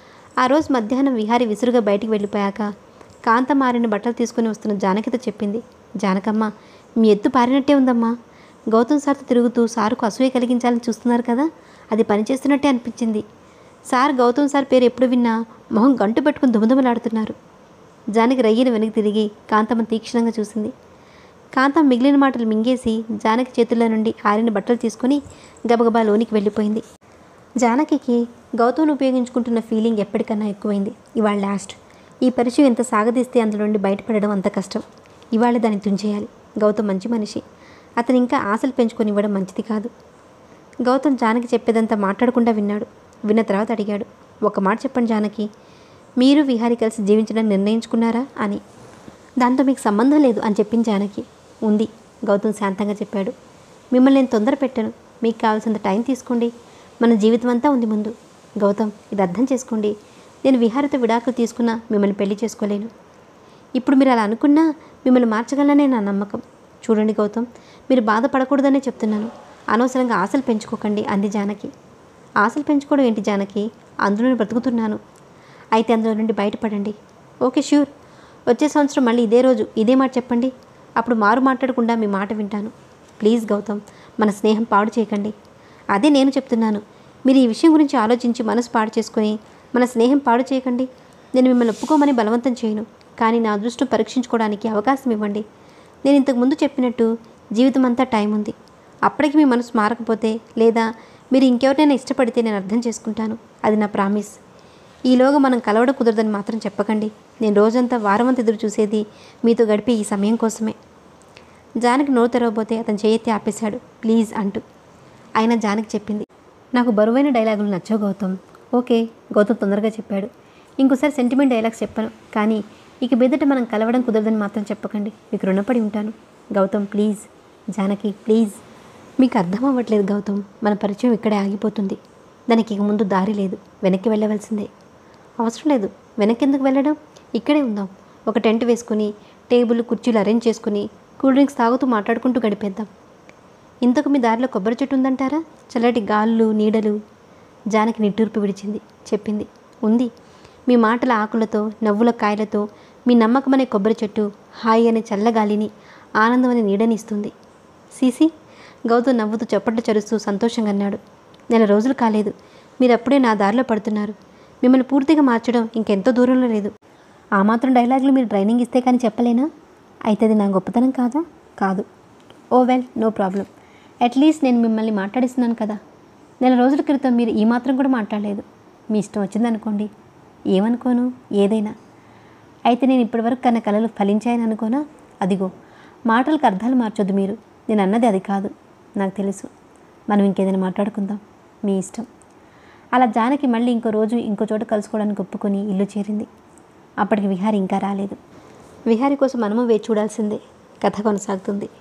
ఆ రోజు మధ్యాహ్నం విహారీ విసురుగా బయటికి వెళ్ళిపోయాక కాంతమ్మ ఆరిన బట్టలు తీసుకుని వస్తున్న జానకితో చెప్పింది. జానకమ్మ, మీ ఎత్తు పారినట్టే ఉందమ్మా. గౌతమ్ సార్తో తిరుగుతూ సారుకు అసూయ కలిగించాలని చూస్తున్నారు కదా, అది పనిచేస్తున్నట్టే అనిపించింది. సార్ గౌతమ్ సార్ పేరు ఎప్పుడు విన్నా మొహం గంటు పెట్టుకుని దుమదుమలాడుతున్నారు. జానకి రయ్యని వెనక్కి తిరిగి కాంతమ్మ తీక్షణంగా చూసింది. కాంతం మిగిలిన మాటలు మింగేసి జానకి చేతుల్లో నుండి ఆరిన బట్టలు తీసుకుని గబగబా లోనికి వెళ్ళిపోయింది. జానకికి గౌతమ్ను ఉపయోగించుకుంటున్న ఫీలింగ్ ఎప్పటికన్నా ఎక్కువైంది. ఇవాళ లాస్ట్. ఈ పరిచయం ఎంత సాగదీస్తే అందులో నుండి బయటపడడం అంత కష్టం. ఇవాళ దాన్ని తుంచేయాలి. గౌతమ్ మంచి మనిషి. అతను ఇంకా ఆశలు పెంచుకొని ఇవ్వడం మంచిది కాదు. గౌతమ్ జానకి చెప్పేదంతా మాట్లాడకుండా విన్నాడు. విన్న తర్వాత అడిగాడు, ఒక మాట చెప్పండి జానకి, మీరు విహారీ కలిసి జీవించడం నిర్ణయించుకున్నారా అని. దాంతో మీకు సంబంధం లేదు అని చెప్పింది జానకి. ఉంది, గౌతమ్ శాంతంగా చెప్పాడు. మిమ్మల్ని నేను తొందర పెట్టాను. మీకు కావాల్సినంత టైం తీసుకోండి. మన జీవితం అంతా ఉంది ముందు. గౌతమ్, ఇది అర్థం చేసుకోండి. నేను విహారీతో విడాకులు తీసుకున్నా మిమ్మల్ని పెళ్లి చేసుకోలేను. ఇప్పుడు మీరు అలా అనుకున్నా మిమ్మల్ని మార్చగలనే నా నమ్మకం. చూడండి గౌతమ్, మీరు బాధపడకూడదనే చెప్తున్నాను. అనవసరంగా ఆశలు పెంచుకోకండి అంది జానకి. ఆశలు పెంచుకోవడం ఏంటి జానకి? అందులో బ్రతుకుతున్నాను. అయితే అందులో నుండి బయటపడండి. Okay, sure. వచ్చే సంవత్సరం మళ్ళీ ఇదే రోజు ఇదే మాట చెప్పండి. అప్పుడు మారు మాట్లాడకుండా మీ మాట వింటాను. ప్లీజ్ గౌతమ్, మన స్నేహం పాడు చేయకండి. అదే నేను చెప్తున్నాను. మీరు ఈ విషయం గురించి ఆలోచించి మనసు పాడు చేసుకొని మన స్నేహం పాడు చేయకండి. నేను మిమ్మల్ని ఒప్పుకోమని బలవంతం చేయను, కానీ నా అదృష్టం పరీక్షించుకోవడానికి అవకాశం ఇవ్వండి. నేను ఇంతకు ముందు చెప్పినట్టు జీవితం అంతా టైం ఉంది. అప్పటికి మీ మనసు మారకపోతే లేదా మీరు ఇంకెవరినైనా ఇష్టపడితే నేను అర్థం చేసుకుంటాను. అది నా ప్రామిస్. ఈలోగా మనం కలవడం కుదరదని మాత్రం చెప్పకండి. నేను రోజంతా వారమంతా ఎదురు చూసేది మీతో గడిపే ఈ సమయం కోసమే. జానకి నోరు తెరవబోతే అతను చేయెత్తి ఆపేశాడు, ప్లీజ్ అంటూ. అయినా జానకి చెప్పింది, నాకు బరువైన డైలాగులు నచ్చవు గౌతమ్. ఓకే, గౌతమ్ తొందరగా చెప్పాడు. ఇంకోసారి సెంటిమెంట్ డైలాగ్స్ చెప్పను, కానీ ఇక మీదట మనం కలవడం కుదరదని మాత్రం చెప్పకండి. మీకు రుణపడి ఉంటాను. గౌతమ్ ప్లీజ్. జానకి ప్లీజ్. మీకు అర్థం అవ్వట్లేదు గౌతమ్. మన పరిచయం ఇక్కడే ఆగిపోతుంది. దానికి ఇక ముందు దారి లేదు. వెనక్కి వెళ్ళవలసిందే. అవసరం లేదు. వెనక్కి ఎందుకు వెళ్ళడం? ఇక్కడే ఉందాం. ఒక టెంట్ వేసుకుని టేబుల్ కుర్చీలు అరేంజ్ చేసుకుని కూల్ డ్రింక్స్ తాగుతూ మాట్లాడుకుంటూ గడిపేద్దాం. ఇంతకు మీ దారిలో కొబ్బరి చెట్టు ఉందంటారా? చల్లటి గాళ్ళు నీడలు. జానకి నిట్టూర్పు విడిచింది. చెప్పింది, ఉంది. మీ మాటల ఆకులతో నవ్వుల కాయలతో మీ నమ్మకమనే కొబ్బరి చెట్టు హాయి అనే చల్లగాలిని ఆనందం అనే నీడని ఇస్తుంది. సీసీ. గౌతమ్ నవ్వుతూ చప్పట్లు చరుస్తూ సంతోషంగా అన్నాడు. నెల రోజులు కాలేదు, మీరు అప్పుడే నా దారిలో పడుతున్నారు. మిమ్మల్ని పూర్తిగా మార్చడం ఇంకెంతో దూరంలో లేదు. ఆ మాత్రం డైలాగులు మీరు ట్రైనింగ్ ఇస్తే కానీ చెప్పలేనా? అయితే అది నా గొప్పతనం కాదా? కాదు. Oh well, no problem. At least నేను మిమ్మల్ని మాట్లాడిస్తున్నాను కదా. నెల రోజుల క్రితం మీరు ఈ మాత్రం కూడా మాట్లాడలేదు. మీ ఇష్టం వచ్చిందనుకోండి. ఏమనుకోను? ఏదైనా. అయితే నేను ఇప్పటివరకు కన్న కలలు ఫలించాయని అనుకోనా? అదిగో, మాటలకు అర్థాలు మార్చొద్దు మీరు. నేను అన్నది అది కాదు. నాకు తెలుసు. మనం ఇంకేదైనా మాట్లాడుకుందాం. మీ ఇష్టం. అలా జానకి మళ్ళీ ఇంకో రోజు ఇంకో చోట కలుసుకోవడానికి ఒప్పుకొని ఇల్లు చేరింది. అప్పటికి విహారీ ఇంకా రాలేదు. విహారీ కోసం మనము వేచి చూడాల్సిందే. కథ కొనసాగుతుంది.